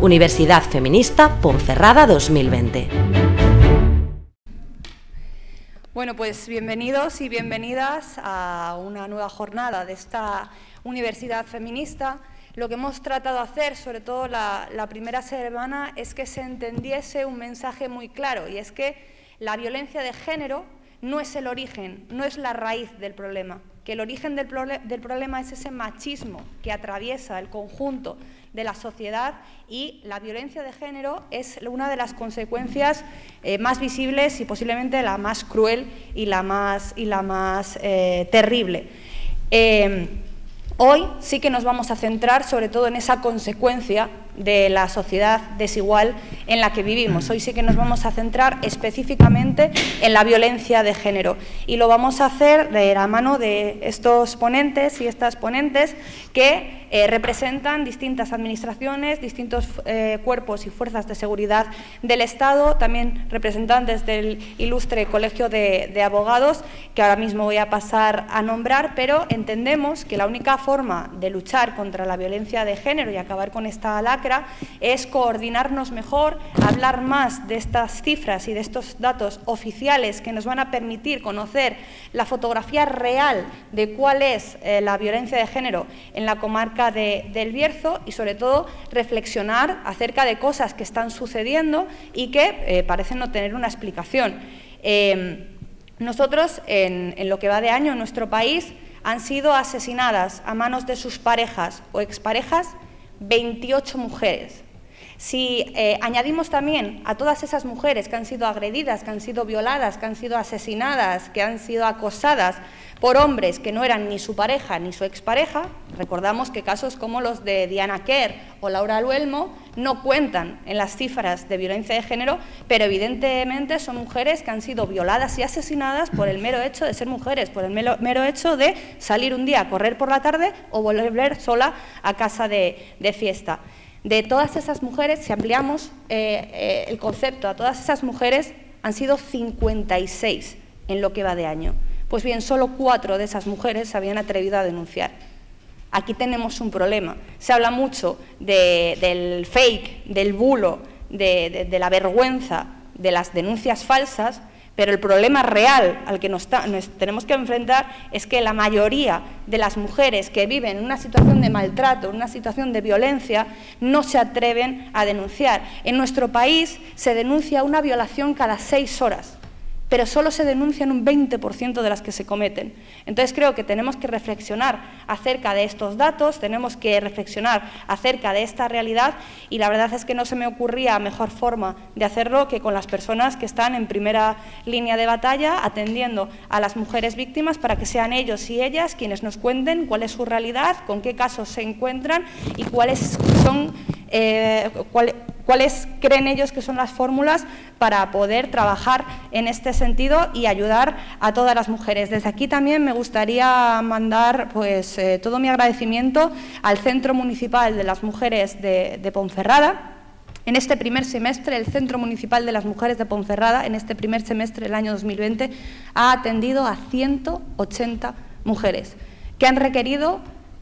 Universidad Feminista Ponferrada 2020. Bueno, pues bienvenidos y bienvenidas a una nueva jornada de esta Universidad Feminista. Lo que hemos tratado de hacer, sobre todo la primera semana, es que se entendiese un mensaje muy claro, y es que la violencia de género no es el origen, no es la raíz del problema, que el origen del problema es ese machismo que atraviesa el conjunto de la sociedad, y la violencia de género es una de las consecuencias más visibles y posiblemente la más cruel y la más terrible. Hoy sí que nos vamos a centrar sobre todo en esa consecuencia de la sociedad desigual en la que vivimos. Hoy sí que nos vamos a centrar específicamente en la violencia de género, y lo vamos a hacer de la mano de estos ponentes y estas ponentes que representan distintas administraciones, distintos cuerpos y fuerzas de seguridad del Estado, también representantes del ilustre Colegio de Abogados, que ahora mismo voy a pasar a nombrar, pero entendemos que la única forma de luchar contra la violencia de género y acabar con esta lacra es coordinarnos mejor, hablar más de estas cifras y de estos datos oficiales que nos van a permitir conocer la fotografía real de cuál es la violencia de género en la comarca del Bierzo, y sobre todo reflexionar acerca de cosas que están sucediendo y que parecen no tener una explicación. Nosotros, en lo que va de año en nuestro país, han sido asesinadas a manos de sus parejas o exparejas 28 mujeres. Si añadimos también a todas esas mujeres que han sido agredidas, que han sido violadas, que han sido asesinadas, que han sido acosadas por hombres que no eran ni su pareja ni su expareja, recordamos que casos como los de Diana Quer o Laura Luelmo no cuentan en las cifras de violencia de género, pero evidentemente son mujeres que han sido violadas y asesinadas por el mero hecho de ser mujeres, por el mero hecho de salir un día a correr por la tarde o volver sola a casa de fiesta. De todas esas mujeres, si ampliamos el concepto a todas esas mujeres, han sido 56 en lo que va de año. Pues bien, solo 4 de esas mujeres se habían atrevido a denunciar. Aquí tenemos un problema. Se habla mucho del fake, del bulo, de la vergüenza, de las denuncias falsas, pero el problema real al que nos tenemos que enfrentar es que la mayoría de las mujeres que viven en una situación de maltrato, en una situación de violencia, no se atreven a denunciar. En nuestro país se denuncia una violación cada 6 horas, pero solo se denuncian un 20% de las que se cometen. Entonces creo que tenemos que reflexionar acerca de estos datos, tenemos que reflexionar acerca de esta realidad, y la verdad es que no se me ocurría mejor forma de hacerlo que con las personas que están en primera línea de batalla atendiendo a las mujeres víctimas, para que sean ellos y ellas quienes nos cuenten cuál es su realidad, con qué casos se encuentran y cuáles creen ellos que son las fórmulas para poder trabajar en este sentido y ayudar a todas las mujeres. Desde aquí también me gustaría mandar todo mi agradecimiento al Centro Municipal de las Mujeres de Ponferrada. En este primer semestre, el Centro Municipal de las Mujeres de Ponferrada, en este primer semestre del año 2020, ha atendido a 180 mujeres que han requerido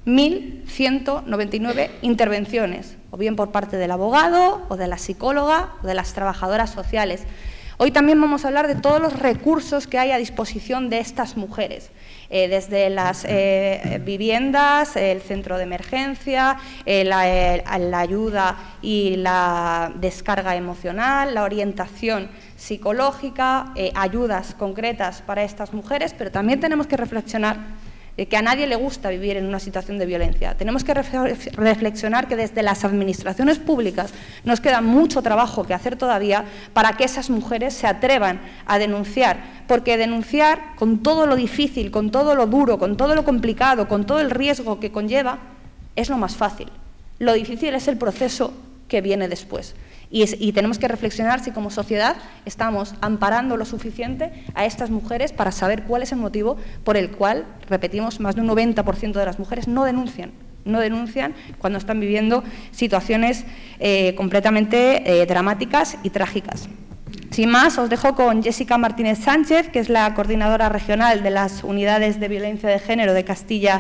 1.199 intervenciones, o bien por parte del abogado, o de la psicóloga, o de las trabajadoras sociales. Hoy también vamos a hablar de todos los recursos que hay a disposición de estas mujeres, desde las viviendas, el centro de emergencia, la ayuda y la descarga emocional, la orientación psicológica, ayudas concretas para estas mujeres, pero también tenemos que reflexionar que a nadie le gusta vivir en una situación de violencia. Tenemos que reflexionar que desde las administraciones públicas nos queda mucho trabajo que hacer todavía para que esas mujeres se atrevan a denunciar, porque denunciar, con todo lo difícil, con todo lo duro, con todo lo complicado, con todo el riesgo que conlleva, es lo más fácil. Lo difícil es el proceso que viene después. Y tenemos que reflexionar si como sociedad estamos amparando lo suficiente a estas mujeres para saber cuál es el motivo por el cual, repetimos, más de un 90% de las mujeres no denuncian cuando están viviendo situaciones completamente dramáticas y trágicas. Sin más, os dejo con Jessica Martínez Sánchez, que es la coordinadora regional de las unidades de violencia de género de Castilla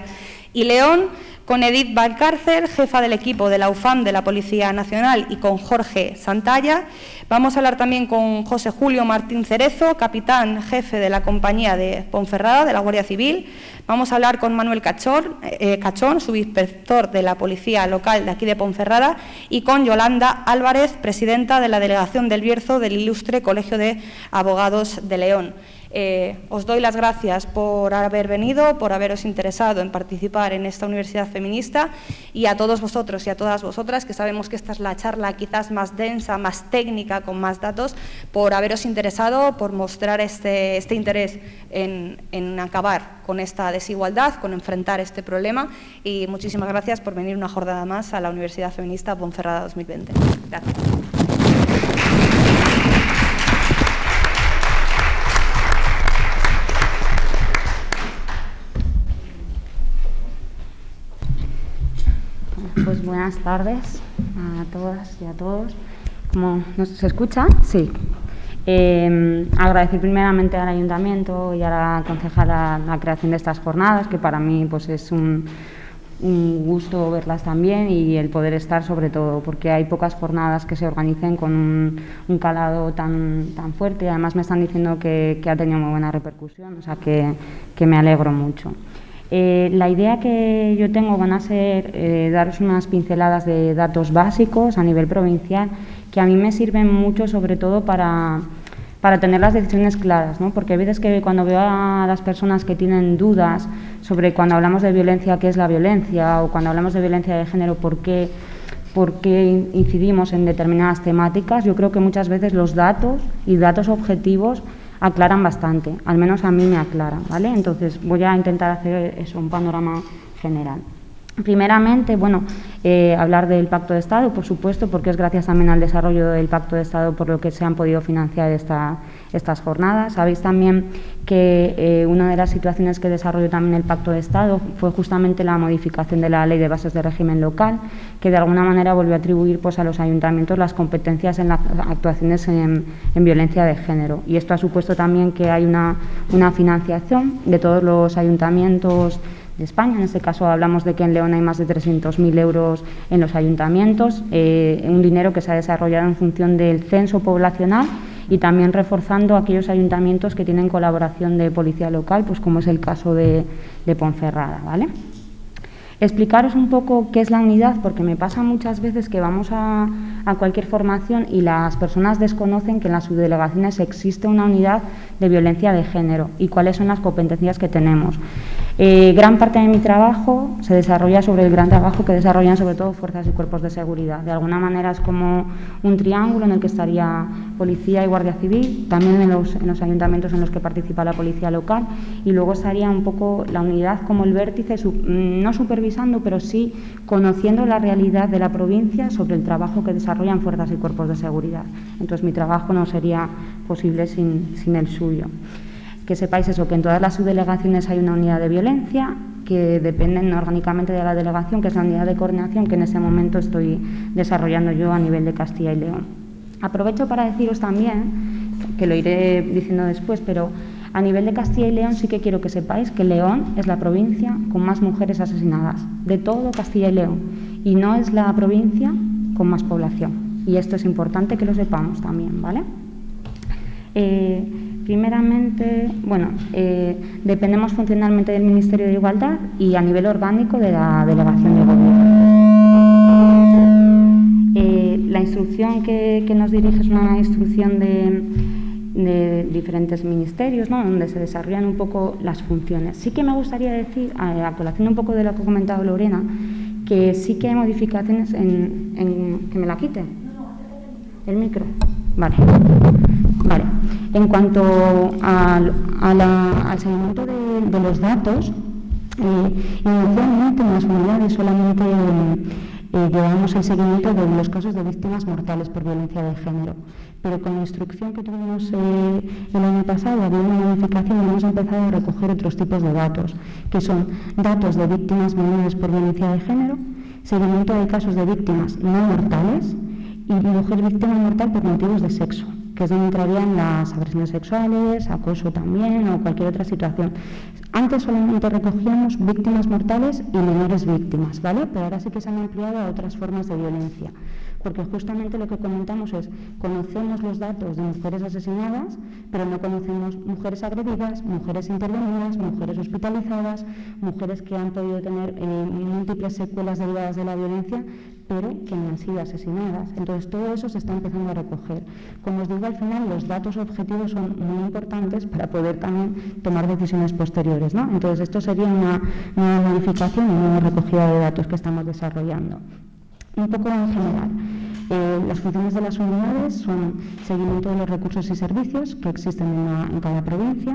Y León, con Edith Valcárcel, jefa del equipo de la UFAM de la Policía Nacional, y con Jorge Santalla. Vamos a hablar también con José Julio Martín Cerezo, capitán jefe de la compañía de Ponferrada, de la Guardia Civil. Vamos a hablar con Manuel Cachón, subinspector de la Policía Local de aquí de Ponferrada, y con Yolanda Álvarez, presidenta de la Delegación del Bierzo del Ilustre Colegio de Abogados de León. Os doy las gracias por haber venido, por haberos interesado en participar en esta universidad feminista, y a todos vosotros y a todas vosotras, que sabemos que esta es la charla quizás más densa, más técnica, con más datos, por haberos interesado, por mostrar este interés en acabar con esta desigualdad, con enfrentar este problema, y muchísimas gracias por venir una jornada más a la Universidad Feminista Ponferrada 2020. Gracias. Pues buenas tardes a todas y a todos. ¿Se escucha? Sí. Agradecer primeramente al Ayuntamiento y a la concejala la creación de estas jornadas, que para mí pues es un gusto verlas también, y el poder estar, sobre todo porque hay pocas jornadas que se organicen con un calado tan fuerte, y además me están diciendo que ha tenido muy buena repercusión, o sea que me alegro mucho. La idea que yo tengo van a ser daros unas pinceladas de datos básicos a nivel provincial, que a mí me sirven mucho, sobre todo para tener las decisiones claras, ¿no? Porque hay veces que cuando veo a las personas que tienen dudas sobre, cuando hablamos de violencia, qué es la violencia, o cuando hablamos de violencia de género, por qué incidimos en determinadas temáticas, yo creo que muchas veces los datos y datos objetivos aclaran bastante, al menos a mí me aclaran, ¿vale? Entonces voy a intentar hacer eso, un panorama general. Primeramente, hablar del Pacto de Estado, por supuesto, porque es gracias también al desarrollo del Pacto de Estado por lo que se han podido financiar estas jornadas. Sabéis también que una de las situaciones que desarrolló también el Pacto de Estado fue justamente la modificación de la Ley de Bases de Régimen Local, que de alguna manera volvió a atribuir a los ayuntamientos las competencias en las actuaciones en violencia de género. Y esto ha supuesto también que hay una financiación de todos los ayuntamientos de España. En este caso hablamos de que en León hay más de 300.000 euros en los ayuntamientos, un dinero que se ha desarrollado en función del censo poblacional, y también reforzando aquellos ayuntamientos que tienen colaboración de policía local, pues como es el caso de Ponferrada, ¿vale? Explicaros un poco qué es la unidad, porque me pasa muchas veces que vamos a cualquier formación y las personas desconocen que en las subdelegaciones existe una unidad de violencia de género y cuáles son las competencias que tenemos. Gran parte de mi trabajo se desarrolla sobre el gran trabajo que desarrollan sobre todo fuerzas y cuerpos de seguridad. De alguna manera es como un triángulo en el que estaría policía y guardia civil, también en los ayuntamientos en los que participa la policía local, y luego estaría un poco la unidad como el vértice, no supervisando, pero sí conociendo la realidad de la provincia sobre el trabajo que desarrollan fuerzas y cuerpos de seguridad. Entonces mi trabajo no sería posible sin el suyo. Que sepáis eso, que en todas las subdelegaciones hay una unidad de violencia que dependen orgánicamente de la delegación, que es la unidad de coordinación que en ese momento estoy desarrollando yo a nivel de Castilla y León. Aprovecho para deciros también, que lo iré diciendo después, pero a nivel de Castilla y León sí que quiero que sepáis que León es la provincia con más mujeres asesinadas de todo Castilla y León, y no es la provincia con más población. Y esto es importante que lo sepamos también, ¿vale? Primeramente, dependemos funcionalmente del Ministerio de Igualdad y a nivel orgánico de la Delegación de Gobierno. La instrucción que nos dirige es una instrucción de diferentes ministerios, ¿no?, donde se desarrollan un poco las funciones. Sí que me gustaría decir, a colación un poco de lo que ha comentado Lorena, que sí que hay modificaciones en que me la quite el micro. Vale. En cuanto al seguimiento de los datos, inicialmente en las unidades solamente llevamos el seguimiento de los casos de víctimas mortales por violencia de género, pero con la instrucción que tuvimos el año pasado, había una modificación y hemos empezado a recoger otros tipos de datos, que son datos de víctimas menores por violencia de género, seguimiento de casos de víctimas no mortales y mujer víctima mortal por motivos de sexo, que es donde entrarían las agresiones sexuales, acoso también o cualquier otra situación. Antes solamente recogíamos víctimas mortales y menores víctimas, ¿vale? Pero ahora sí que se han ampliado a otras formas de violencia, porque justamente lo que comentamos es, conocemos los datos de mujeres asesinadas, pero no conocemos mujeres agredidas, mujeres intervenidas, mujeres hospitalizadas, mujeres que han podido tener múltiples secuelas derivadas de la violencia, pero que no han sido asesinadas. Entonces, todo eso se está empezando a recoger. Como os digo, al final, los datos objetivos son muy importantes para poder también tomar decisiones posteriores, ¿no? Entonces, esto sería una nueva modificación y una nueva recogida de datos que estamos desarrollando. Un poco en general. Las funciones de las unidades son seguimiento de los recursos y servicios que existen en cada provincia,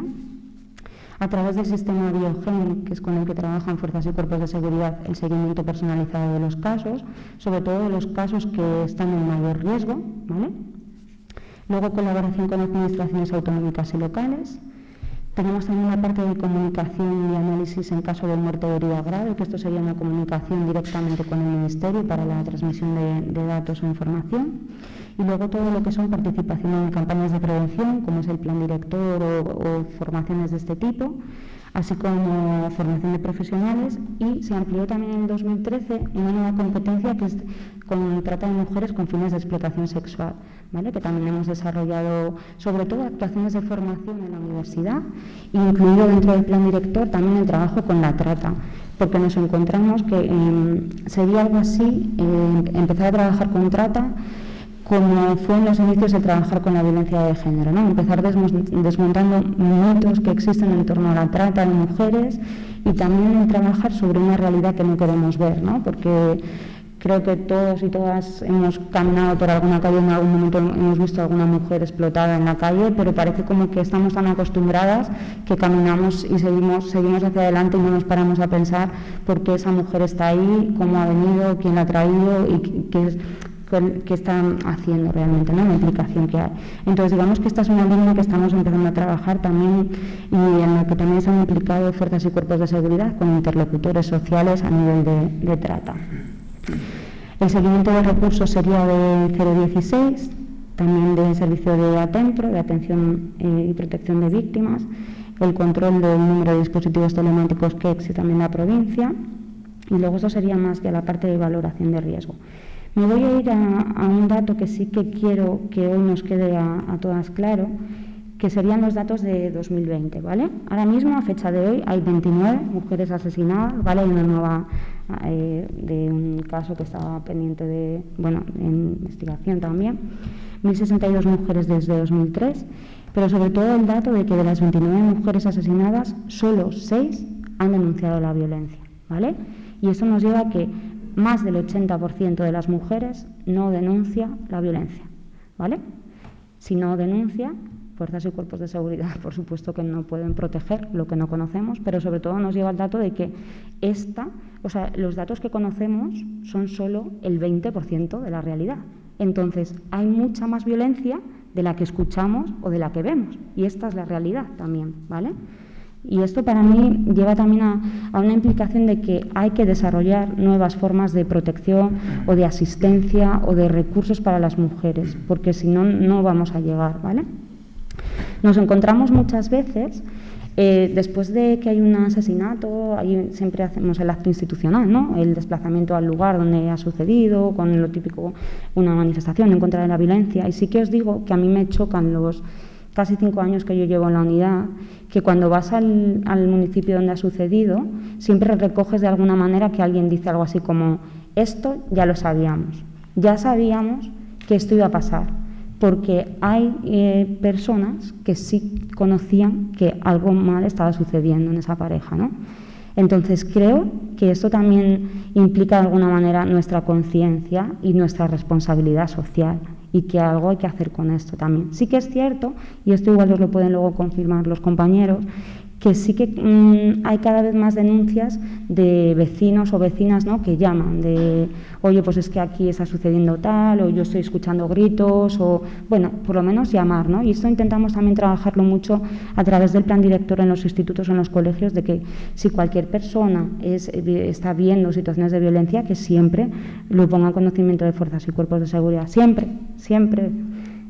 a través del sistema Biogen, que es con el que trabajan fuerzas y cuerpos de seguridad, el seguimiento personalizado de los casos, sobre todo de los casos que están en mayor riesgo, ¿vale? Luego, colaboración con administraciones autonómicas y locales. Tenemos también la parte de comunicación y análisis en caso de muerte o herida grave, que esto sería una comunicación directamente con el Ministerio para la transmisión de datos o información. Y luego todo lo que son participación en campañas de prevención, como es el plan director o formaciones de este tipo, así como formación de profesionales, y se amplió también en 2013 una nueva competencia que es con trata de mujeres con fines de explotación sexual, ¿vale? Que también hemos desarrollado, sobre todo actuaciones de formación en la universidad, incluido dentro del plan director también el trabajo con la trata, porque nos encontramos que sería algo así, empezar a trabajar con trata, como fue en los inicios el trabajar con la violencia de género, ¿no? Empezar desmontando mitos que existen en torno a la trata de mujeres y también el trabajar sobre una realidad que no queremos ver, ¿no? Porque creo que todos y todas hemos caminado por alguna calle, en algún momento hemos visto a alguna mujer explotada en la calle, pero parece como que estamos tan acostumbradas que caminamos y seguimos hacia adelante y no nos paramos a pensar por qué esa mujer está ahí, cómo ha venido, quién la ha traído y qué están haciendo realmente, ¿no? La implicación que hay. Entonces, digamos que esta es una línea que estamos empezando a trabajar también y en la que también se han implicado fuerzas y cuerpos de seguridad con interlocutores sociales a nivel de trata. El seguimiento de recursos sería de 016, también del servicio de ATEMPRO, de atención y protección de víctimas, el control del número de dispositivos telemáticos que existe también en la provincia, y luego eso sería más ya la parte de valoración de riesgo. Me voy a ir a un dato que sí que quiero que hoy nos quede a todas claro, que serían los datos de 2020, ¿vale? Ahora mismo, a fecha de hoy, hay 29 mujeres asesinadas, ¿vale? Hay una nueva de un caso que estaba pendiente de investigación también, 1.062 mujeres desde 2003, pero sobre todo el dato de que de las 29 mujeres asesinadas, solo 6 han denunciado la violencia, ¿vale? Y eso nos lleva a que más del 80% de las mujeres no denuncia la violencia, ¿vale? Si no denuncia, fuerzas y cuerpos de seguridad, por supuesto que no pueden proteger lo que no conocemos, pero sobre todo nos lleva al dato de que los datos que conocemos son solo el 20% de la realidad. Entonces, hay mucha más violencia de la que escuchamos o de la que vemos, y esta es la realidad también, ¿vale? Y esto para mí lleva también a una implicación de que hay que desarrollar nuevas formas de protección o de asistencia o de recursos para las mujeres, porque si no, no vamos a llegar, ¿vale? Nos encontramos muchas veces, después de que hay un asesinato, siempre hacemos el acto institucional, ¿no? El desplazamiento al lugar donde ha sucedido, con lo típico, una manifestación en contra de la violencia. Y sí que os digo que a mí me chocan los casi 5 años que yo llevo en la unidad, que cuando vas al municipio donde ha sucedido, siempre recoges de alguna manera que alguien dice algo así como: esto ya lo sabíamos, ya sabíamos que esto iba a pasar, porque hay personas que sí conocían que algo mal estaba sucediendo en esa pareja, ¿no? Entonces creo que esto también implica de alguna manera nuestra conciencia y nuestra responsabilidad social, y que algo hay que hacer con esto también. Sí que es cierto, y esto igual os lo pueden luego confirmar los compañeros, que sí que hay cada vez más denuncias de vecinos o vecinas, ¿no?, que llaman de: oye, pues es que aquí está sucediendo tal, o yo estoy escuchando gritos, o bueno, por lo menos llamar, ¿no? Y esto intentamos también trabajarlo mucho a través del plan director en los institutos o en los colegios, de que si cualquier persona está viendo situaciones de violencia, que siempre lo ponga en conocimiento de fuerzas y cuerpos de seguridad, siempre.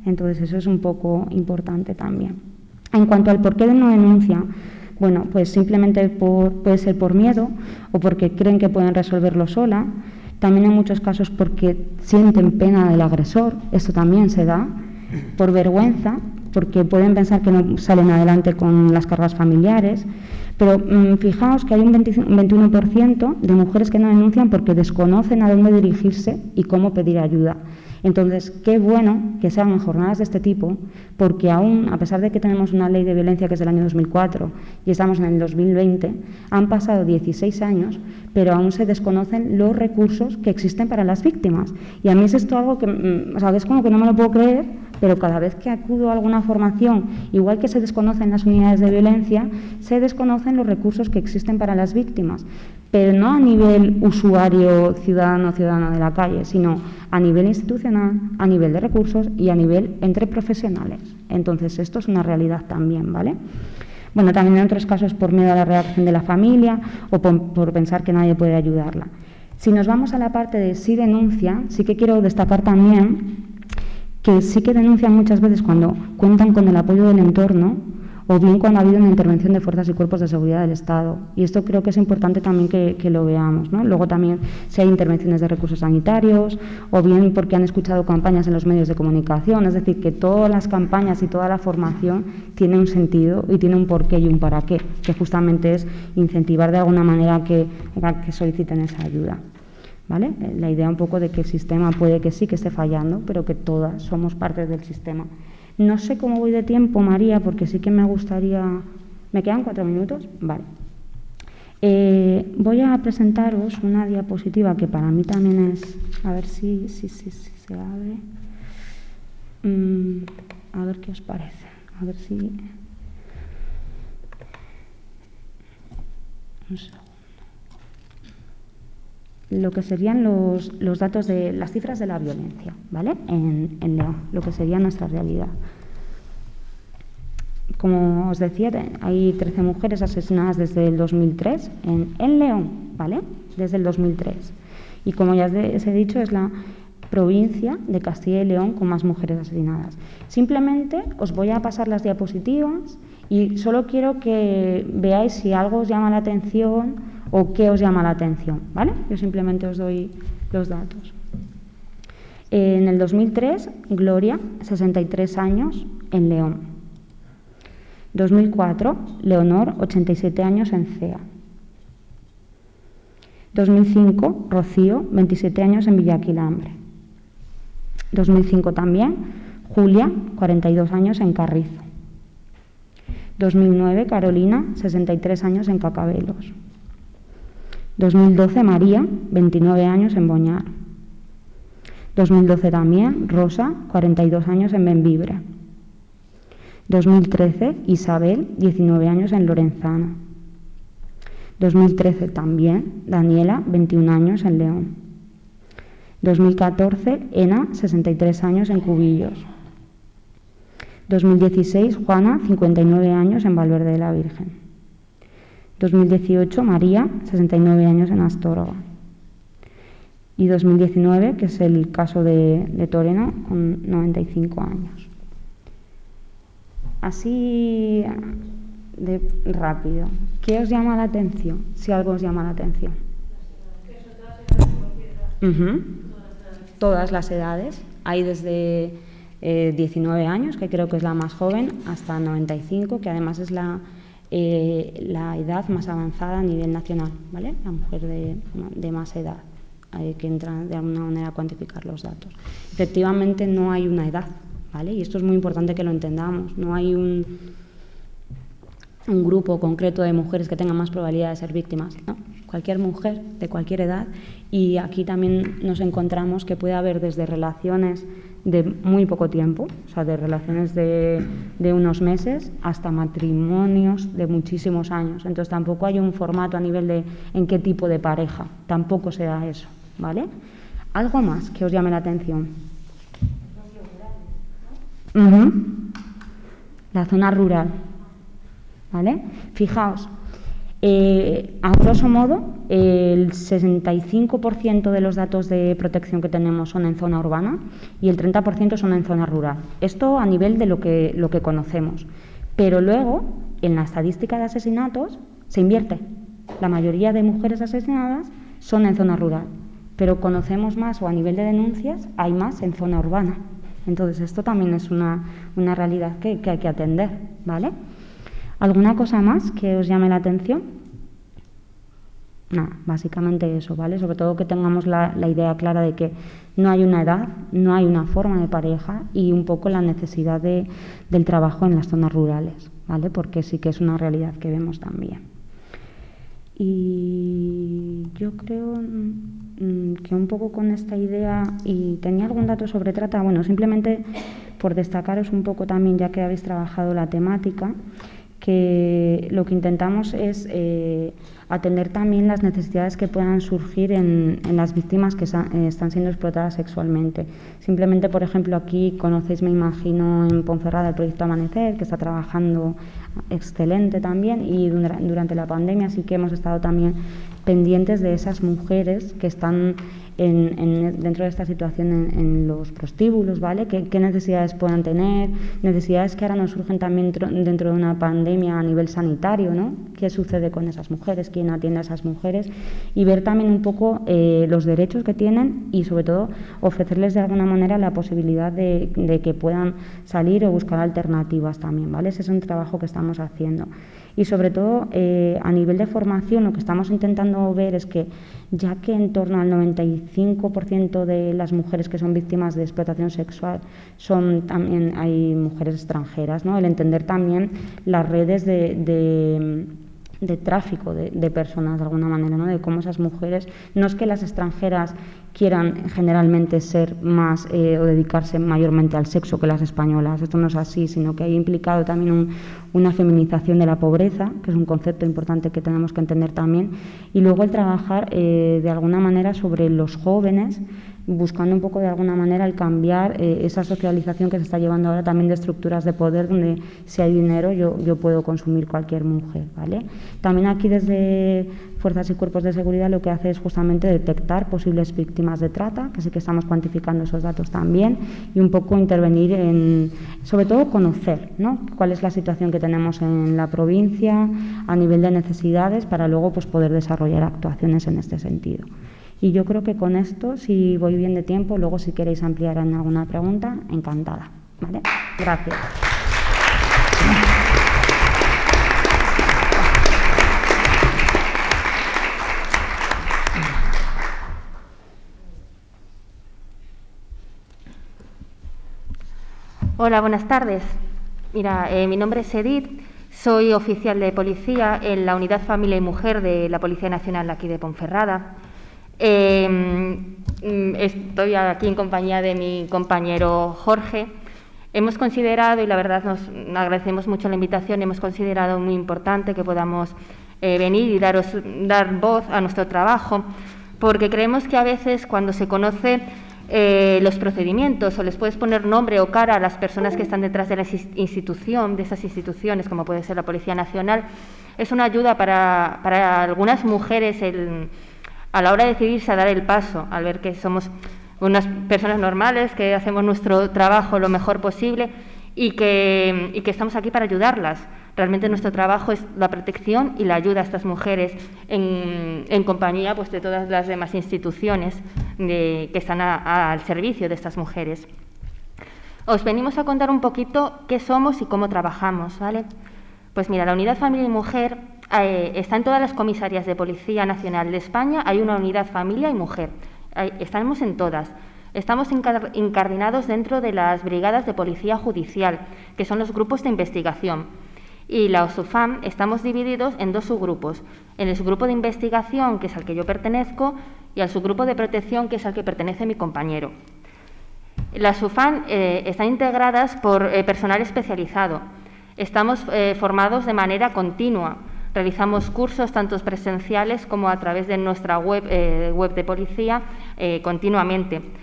Entonces eso es un poco importante también. En cuanto al por qué no denuncia, bueno, pues simplemente puede ser por miedo o porque creen que pueden resolverlo sola. También en muchos casos porque sienten pena del agresor, esto también se da, por vergüenza, porque pueden pensar que no salen adelante con las cargas familiares. Pero fijaos que hay un 21% de mujeres que no denuncian porque desconocen a dónde dirigirse y cómo pedir ayuda. Entonces, qué bueno que se hagan jornadas de este tipo, porque aún, a pesar de que tenemos una ley de violencia que es del año 2004 y estamos en el 2020, han pasado 16 años, pero aún se desconocen los recursos que existen para las víctimas. Y a mí es esto algo que, es como que no me lo puedo creer, pero cada vez que acudo a alguna formación, igual que se desconocen las unidades de violencia, se desconocen los recursos que existen para las víctimas, pero no a nivel usuario, ciudadano de la calle, sino a nivel institucional, a nivel de recursos y a nivel entre profesionales. Entonces, esto es una realidad también, ¿vale? Bueno, también en otros casos por miedo a la reacción de la familia o por pensar que nadie puede ayudarla. Si nos vamos a la parte de sí denuncia, sí que quiero destacar también que sí que denuncian muchas veces cuando cuentan con el apoyo del entorno o bien cuando ha habido una intervención de fuerzas y cuerpos de seguridad del Estado. Y esto creo que es importante también que lo veamos, ¿no? Luego también si hay intervenciones de recursos sanitarios o bien porque han escuchado campañas en los medios de comunicación. Es decir, que todas las campañas y toda la formación tiene un sentido y tiene un porqué y un para qué, que justamente es incentivar de alguna manera que soliciten esa ayuda. ¿Vale? La idea un poco de que el sistema puede que sí que esté fallando, pero que todas somos parte del sistema. No sé cómo voy de tiempo, María, porque sí que me gustaría... ¿Me quedan 4 minutos? Vale. Voy a presentaros una diapositiva que para mí también es... A ver si se abre. A ver qué os parece. A ver si... Un segundo. Lo que serían los datos de las cifras de la violencia, ¿vale? En León, lo que sería nuestra realidad. Como os decía, hay 13 mujeres asesinadas desde el 2003 en León, ¿vale? Desde el 2003. Y como ya os he dicho, es la provincia de Castilla y León con más mujeres asesinadas. Simplemente os voy a pasar las diapositivas y solo quiero que veáis si algo os llama la atención o qué os llama la atención, ¿vale? Yo simplemente os doy los datos. En el 2003, Gloria, 63 años, en León. 2004, Leonor, 87 años, en Cea. 2005, Rocío, 27 años, en Villaquilambre. 2005 también, Julia, 42 años, en Carrizo. 2009, Carolina, 63 años, en Cacabelos. 2012, María, 29 años, en Boñar. 2012 también, Rosa, 42 años, en Bembibre. 2013, Isabel, 19 años, en Lorenzana. 2013 también, Daniela, 21 años, en León. 2014, Ena, 63 años, en Cubillos. 2016, Juana, 59 años, en Valverde de la Virgen. 2018, María, 69 años, en Astorga. Y 2019, que es el caso de Toreno, con 95 años. Así de rápido, ¿qué os llama la atención? Si algo os llama la atención. Todas las edades. Hay desde 19 años, que creo que es la más joven, hasta 95, que además es la edad más avanzada a nivel nacional, ¿vale? La mujer de más edad, que entra de alguna manera a cuantificar los datos. Efectivamente no hay una edad, ¿vale? Y esto es muy importante que lo entendamos. No hay un grupo concreto de mujeres que tengan más probabilidad de ser víctimas, ¿no? Cualquier mujer de cualquier edad. Y aquí también nos encontramos que puede haber desde relaciones de muy poco tiempo, o sea, de relaciones de unos meses hasta matrimonios de muchísimos años. Entonces tampoco hay un formato a nivel de en qué tipo de pareja, tampoco se da eso, ¿vale? ¿Algo más que os llame la atención? La zona rural, ¿vale? Fijaos, A grosso modo, el 65% de los datos de protección que tenemos son en zona urbana y el 30% son en zona rural. Esto a nivel de lo que conocemos. Pero luego, en la estadística de asesinatos, se invierte. La mayoría de mujeres asesinadas son en zona rural, pero conocemos más, o a nivel de denuncias, hay más en zona urbana. Entonces, esto también es una realidad que hay que atender, ¿vale? ¿Alguna cosa más que os llame la atención? Nada, básicamente eso, ¿vale? Sobre todo que tengamos la idea clara de que no hay una edad, no hay una forma de pareja y un poco la necesidad del trabajo en las zonas rurales, ¿vale? Porque sí que es una realidad que vemos también. Y yo creo que un poco con esta idea, y tenía algún dato sobre trata, bueno, simplemente por destacaros un poco también, ya que habéis trabajado la temática, que lo que intentamos es atender también las necesidades que puedan surgir en las víctimas que están siendo explotadas sexualmente. Simplemente, por ejemplo, aquí conocéis, me imagino, en Ponferrada el proyecto Amanecer, que está trabajando excelente también, y durante la pandemia sí que hemos estado también pendientes de esas mujeres que están dentro de esta situación en los prostíbulos, ¿vale? ¿Qué necesidades puedan tener? Necesidades que ahora nos surgen también dentro de una pandemia a nivel sanitario, ¿no? ¿Qué sucede con esas mujeres? ¿Quién atiende a esas mujeres? Y ver también un poco los derechos que tienen y, sobre todo, ofrecerles de alguna manera la posibilidad de que puedan salir o buscar alternativas también, ¿vale? Ese es un trabajo que estamos haciendo. Y sobre todo, a nivel de formación, lo que estamos intentando ver es que, ya que en torno al 95% de las mujeres que son víctimas de explotación sexual hay mujeres extranjeras, ¿no? El entender también las redes de tráfico de personas, de alguna manera, ¿no? De cómo esas mujeres, no es que las extranjeras quieran generalmente ser más o dedicarse mayormente al sexo que las españolas, esto no es así, sino que hay implicado también una feminización de la pobreza, que es un concepto importante que tenemos que entender también, y luego el trabajar de alguna manera sobre los jóvenes, buscando un poco de alguna manera el cambiar esa socialización que se está llevando ahora también de estructuras de poder, donde si hay dinero yo puedo consumir cualquier mujer, ¿vale? También aquí desde Fuerzas y Cuerpos de Seguridad lo que hace es justamente detectar posibles víctimas de trata, que sí que estamos cuantificando esos datos también, y un poco intervenir sobre todo conocer, ¿no? Cuál es la situación que tenemos en la provincia a nivel de necesidades para luego pues poder desarrollar actuaciones en este sentido. Y yo creo que con esto, si voy bien de tiempo, luego si queréis ampliar en alguna pregunta, encantada, ¿vale? Gracias. Hola, buenas tardes. Mira, mi nombre es Edith, soy oficial de policía en la Unidad Familia y Mujer de la Policía Nacional aquí de Ponferrada. Estoy aquí en compañía de mi compañero Jorge. Hemos considerado, y la verdad nos agradecemos mucho la invitación, hemos considerado muy importante que podamos venir y dar voz a nuestro trabajo, porque creemos que a veces cuando se conoce los procedimientos o les puedes poner nombre o cara a las personas que están detrás de la institución, de esas instituciones, como puede ser la Policía Nacional, es una ayuda para algunas mujeres a la hora de decidirse a dar el paso, al ver que somos unas personas normales, que hacemos nuestro trabajo lo mejor posible y que estamos aquí para ayudarlas. Realmente nuestro trabajo es la protección y la ayuda a estas mujeres en compañía pues, de todas las demás instituciones que están al servicio de estas mujeres. Os venimos a contar un poquito qué somos y cómo trabajamos, ¿vale? Pues mira, la Unidad Familia y Mujer está en todas las comisarías de Policía Nacional de España, hay una unidad Familia y Mujer, estamos en todas. Estamos incardinados dentro de las brigadas de Policía Judicial, que son los grupos de investigación. Y la OSUFAM estamos divididos en dos subgrupos, en el subgrupo de investigación, que es al que yo pertenezco, y al subgrupo de protección, que es al que pertenece mi compañero. Las OSUFAM están integradas por personal especializado. Estamos formados de manera continua. Realizamos cursos tanto presenciales como a través de nuestra web de policía continuamente.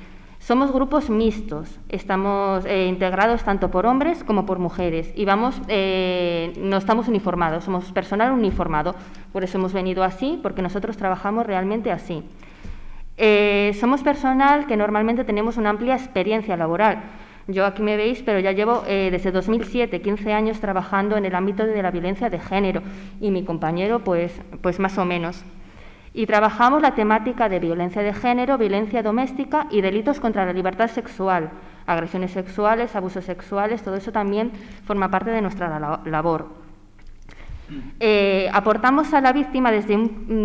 Somos grupos mixtos, estamos integrados tanto por hombres como por mujeres y no estamos uniformados, somos personal uniformado. Por eso hemos venido así, porque nosotros trabajamos realmente así. Somos personal que normalmente tenemos una amplia experiencia laboral. Yo aquí me veis, pero ya llevo desde 2007, 15 años trabajando en el ámbito de la violencia de género y mi compañero pues más o menos. Y trabajamos la temática de violencia de género, violencia doméstica y delitos contra la libertad sexual, agresiones sexuales, abusos sexuales, todo eso también forma parte de nuestra labor. Aportamos a la víctima desde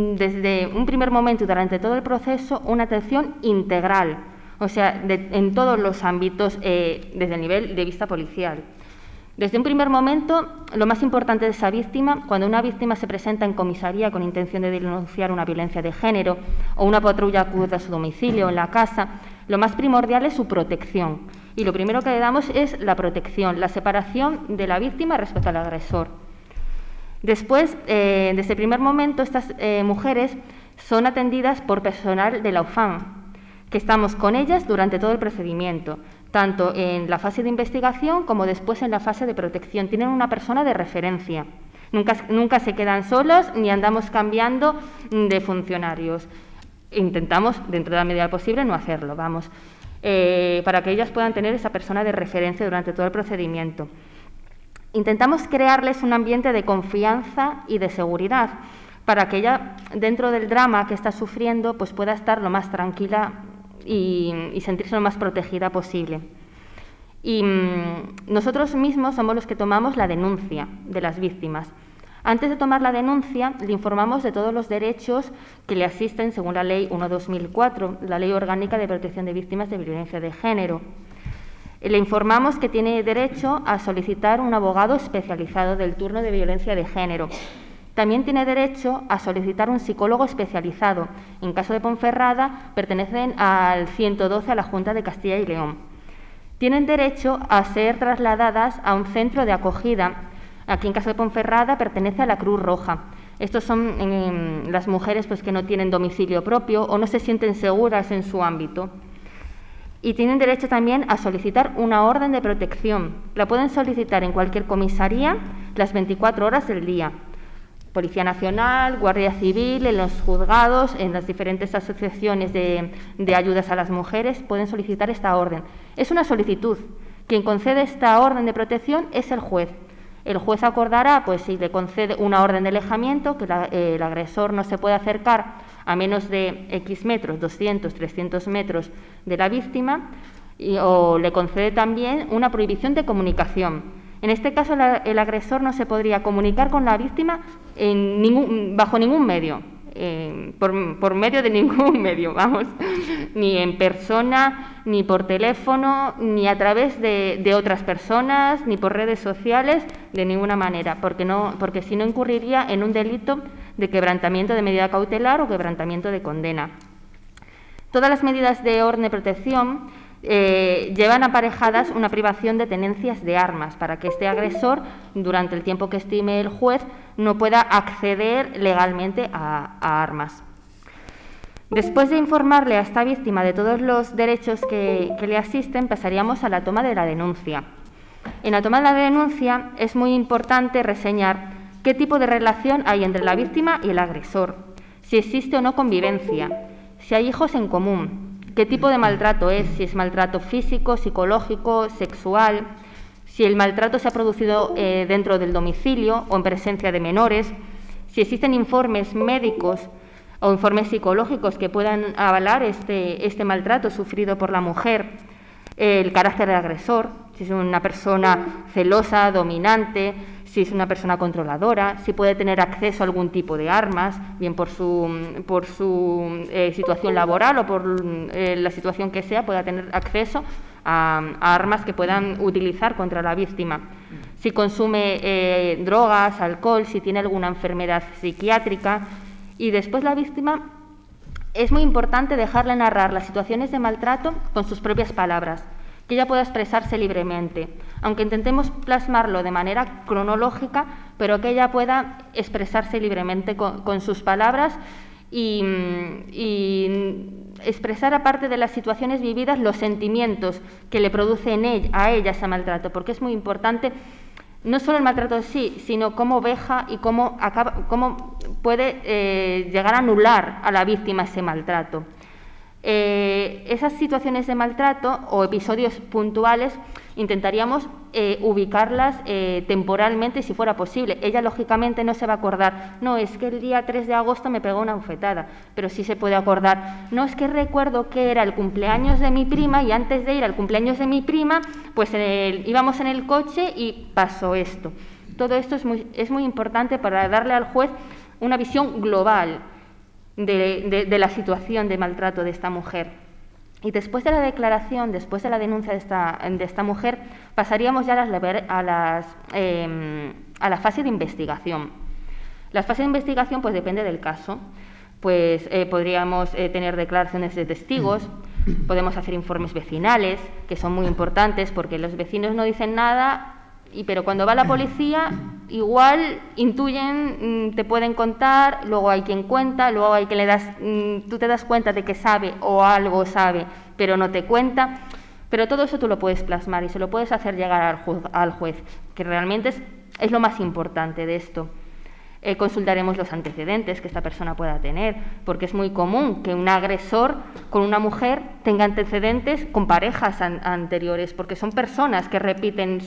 un primer momento y durante todo el proceso una atención integral, o sea, en todos los ámbitos desde el nivel de vista policial. Desde un primer momento, lo más importante de esa víctima, cuando una víctima se presenta en comisaría con intención de denunciar una violencia de género o una patrulla acude a su domicilio o en la casa, lo más primordial es su protección. Y lo primero que le damos es la protección, la separación de la víctima respecto al agresor. Después, desde el primer momento, estas mujeres son atendidas por personal de la UFAM, que estamos con ellas durante todo el procedimiento, tanto en la fase de investigación como después en la fase de protección. Tienen una persona de referencia. Nunca se quedan solos ni andamos cambiando de funcionarios. Intentamos, dentro de la medida posible, no hacerlo, vamos, para que ellas puedan tener esa persona de referencia durante todo el procedimiento. Intentamos crearles un ambiente de confianza y de seguridad para que ella, dentro del drama que está sufriendo, pues pueda estar lo más tranquila y sentirse lo más protegida posible. Y nosotros mismos somos los que tomamos la denuncia de las víctimas. Antes de tomar la denuncia, le informamos de todos los derechos que le asisten según la Ley 1/2004, la Ley Orgánica de Protección de Víctimas de Violencia de Género. Le informamos que tiene derecho a solicitar un abogado especializado del turno de violencia de género. También tiene derecho a solicitar un psicólogo especializado. En caso de Ponferrada, pertenecen al 112 a la Junta de Castilla y León. Tienen derecho a ser trasladadas a un centro de acogida. Aquí, en caso de Ponferrada, pertenece a la Cruz Roja. Estos son las mujeres pues, que no tienen domicilio propio o no se sienten seguras en su ámbito. Y tienen derecho también a solicitar una orden de protección. La pueden solicitar en cualquier comisaría las 24 horas del día. Policía Nacional, Guardia Civil, en los juzgados, en las diferentes asociaciones de ayudas a las mujeres, pueden solicitar esta orden. Es una solicitud. Quien concede esta orden de protección es el juez. El juez acordará, pues, si le concede una orden de alejamiento, que el agresor no se puede acercar a menos de X metros, 200, 300 metros de la víctima, o le concede también una prohibición de comunicación. En este caso, el agresor no se podría comunicar con la víctima bajo ningún medio, por medio de ningún medio, vamos, ni en persona, ni por teléfono, ni a través de otras personas, ni por redes sociales, de ninguna manera, porque si no incurriría en un delito de quebrantamiento de medida cautelar o quebrantamiento de condena. Todas las medidas de orden de protección llevan aparejadas una privación de tenencias de armas para que este agresor, durante el tiempo que estime el juez, no pueda acceder legalmente a armas. Después de informarle a esta víctima de todos los derechos que le asisten, pasaríamos a la toma de la denuncia. En la toma de la denuncia es muy importante reseñar qué tipo de relación hay entre la víctima y el agresor, si existe o no convivencia, si hay hijos en común, qué tipo de maltrato es, si es maltrato físico, psicológico, sexual, si el maltrato se ha producido dentro del domicilio o en presencia de menores, si existen informes médicos o informes psicológicos que puedan avalar este maltrato sufrido por la mujer, el carácter del agresor, si es una persona celosa, dominante, si es una persona controladora, si puede tener acceso a algún tipo de armas, bien por su situación laboral o por la situación que sea, pueda tener acceso a armas que puedan utilizar contra la víctima. Si consume drogas, alcohol, si tiene alguna enfermedad psiquiátrica. Y después la víctima, es muy importante dejarle narrar las situaciones de maltrato con sus propias palabras, que ella pueda expresarse libremente, aunque intentemos plasmarlo de manera cronológica, pero que ella pueda expresarse libremente con sus palabras y expresar, aparte de las situaciones vividas, los sentimientos que le produce a ella ese maltrato, porque es muy importante no solo el maltrato en sí, sino cómo veja y cómo puede llegar a anular a la víctima ese maltrato. Esas situaciones de maltrato o episodios puntuales intentaríamos ubicarlas temporalmente si fuera posible. Ella lógicamente no se va a acordar, no, es que el día 3 de agosto me pegó una bofetada, pero sí se puede acordar, no, es que recuerdo que era el cumpleaños de mi prima y antes de ir al cumpleaños de mi prima, pues íbamos en el coche y pasó esto. Todo esto es muy importante para darle al juez una visión global de la situación de maltrato de esta mujer. Y después de la declaración, después de la denuncia de esta mujer, pasaríamos ya a la fase de investigación. La fase de investigación pues depende del caso. Pues podríamos tener declaraciones de testigos, podemos hacer informes vecinales, que son muy importantes porque los vecinos no dicen nada, pero cuando va la policía igual intuyen, te pueden contar, luego hay quien cuenta, luego hay que tú te das cuenta de que sabe o algo sabe, pero no te cuenta. Pero todo eso tú lo puedes plasmar y se lo puedes hacer llegar al juez, que realmente es lo más importante de esto. Consultaremos los antecedentes que esta persona pueda tener, porque es muy común que un agresor con una mujer tenga antecedentes con parejas anteriores, porque son personas que repiten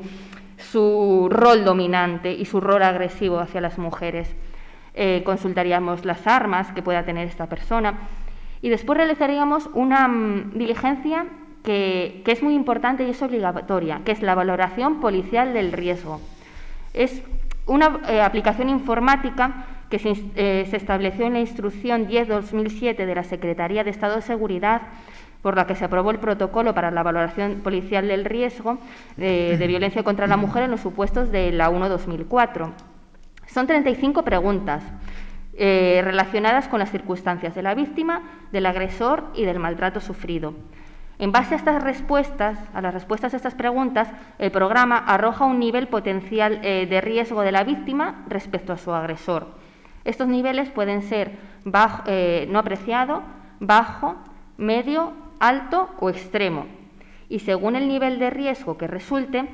su rol dominante y su rol agresivo hacia las mujeres. Consultaríamos las armas que pueda tener esta persona y después realizaríamos una diligencia que es muy importante y es obligatoria, que es la valoración policial del riesgo. Es una aplicación informática que se estableció en la Instrucción 10/2007 de la Secretaría de Estado de Seguridad, por la que se aprobó el protocolo para la valoración policial del riesgo de violencia contra la mujer en los supuestos de la 1/2004. Son 35 preguntas relacionadas con las circunstancias de la víctima, del agresor y del maltrato sufrido. En base a estas respuestas, a las respuestas a estas preguntas, el programa arroja un nivel potencial de riesgo de la víctima respecto a su agresor. Estos niveles pueden ser no apreciado, bajo, medio, alto o extremo. Y según el nivel de riesgo que resulte,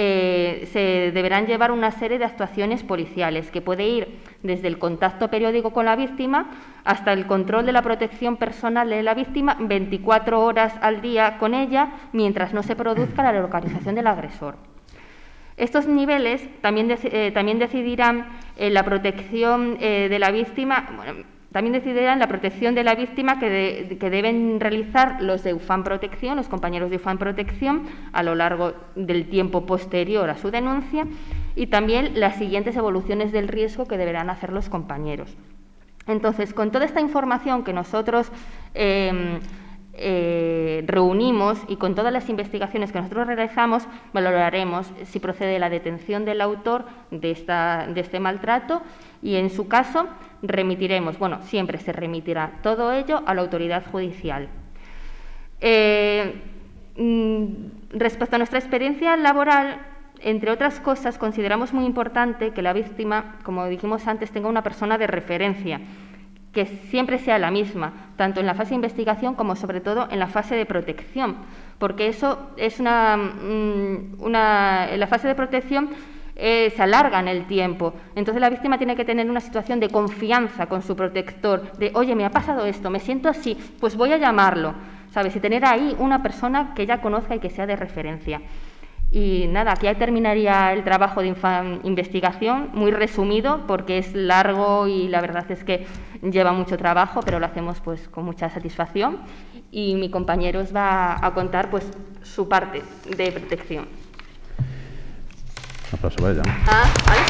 se deberán llevar una serie de actuaciones policiales, que puede ir desde el contacto periódico con la víctima hasta el control de la protección personal de la víctima 24 horas al día con ella, mientras no se produzca la localización del agresor. Estos niveles también decidirán la protección de la víctima. También decidirán la protección de la víctima que deben realizar los de UFAM Protección, los compañeros de UFAM Protección, a lo largo del tiempo posterior a su denuncia, y también las siguientes evoluciones del riesgo que deberán hacer los compañeros. Entonces, con toda esta información que nosotros reunimos y con todas las investigaciones que nosotros realizamos, valoraremos si procede la detención del autor de este maltrato y, en su caso, remitiremos, bueno, siempre se remitirá todo ello a la autoridad judicial. Respecto a nuestra experiencia laboral, entre otras cosas, consideramos muy importante que la víctima, como dijimos antes, tenga una persona de referencia, que siempre sea la misma, tanto en la fase de investigación como sobre todo en la fase de protección, porque eso es en la fase de protección se alarga en el tiempo. Entonces la víctima tiene que tener una situación de confianza con su protector, de oye, me ha pasado esto, me siento así, pues voy a llamarlo, ¿sabes? Y tener ahí una persona que ella conozca y que sea de referencia. Y nada, aquí ya terminaría el trabajo de investigación, muy resumido porque es largo y la verdad es que lleva mucho trabajo, pero lo hacemos pues con mucha satisfacción, y mi compañero os va a contar pues su parte de protección. Un aplauso para ella. ¿Vale?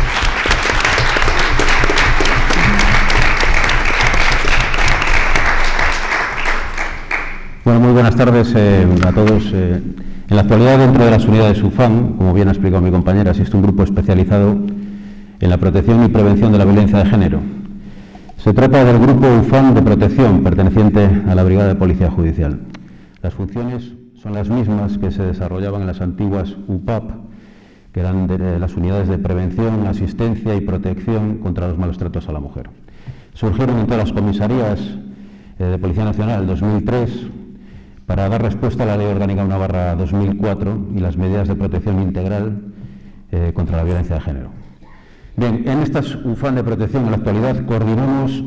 Bueno, muy buenas tardes a todos. En la actualidad, dentro de las unidades UFAM, como bien ha explicado mi compañera, existe un grupo especializado en la protección y prevención de la violencia de género. Se trata del grupo UFAM de protección, perteneciente a la Brigada de Policía Judicial. Las funciones son las mismas que se desarrollaban en las antiguas UPAP, que eran de las unidades de prevención, asistencia y protección contra los malos tratos a la mujer. surgieron en todas las comisarías de Policía Nacional 2003 para dar respuesta a la Ley Orgánica 1/2004 y las medidas de protección integral contra la violencia de género. Bien, en estas UFAM de protección en la actualidad coordinamos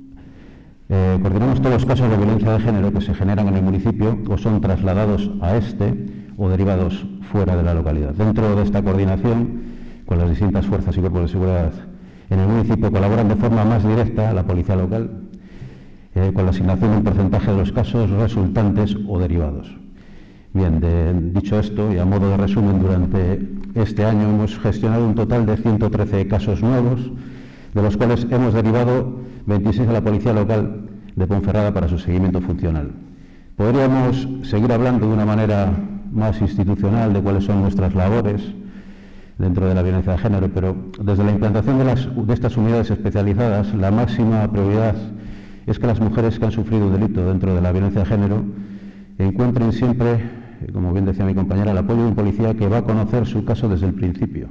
todos los casos de violencia de género que se generan en el municipio o son trasladados a este o derivados fuera de la localidad. Dentro de esta coordinación, con las distintas fuerzas y cuerpos de seguridad en el municipio, colaboran de forma más directa la policía local, con la asignación de un porcentaje de los casos resultantes o derivados. Bien, dicho esto, y a modo de resumen, durante este año hemos gestionado un total de 113 casos nuevos, de los cuales hemos derivado 26 a la policía local de Ponferrada para su seguimiento funcional. Podríamos seguir hablando de una manera más institucional de cuáles son nuestras labores dentro de la violencia de género, pero desde la implantación de estas unidades especializadas, la máxima prioridad es que las mujeres que han sufrido un delito dentro de la violencia de género encuentren siempre, como bien decía mi compañera, el apoyo de un policía que va a conocer su caso desde el principio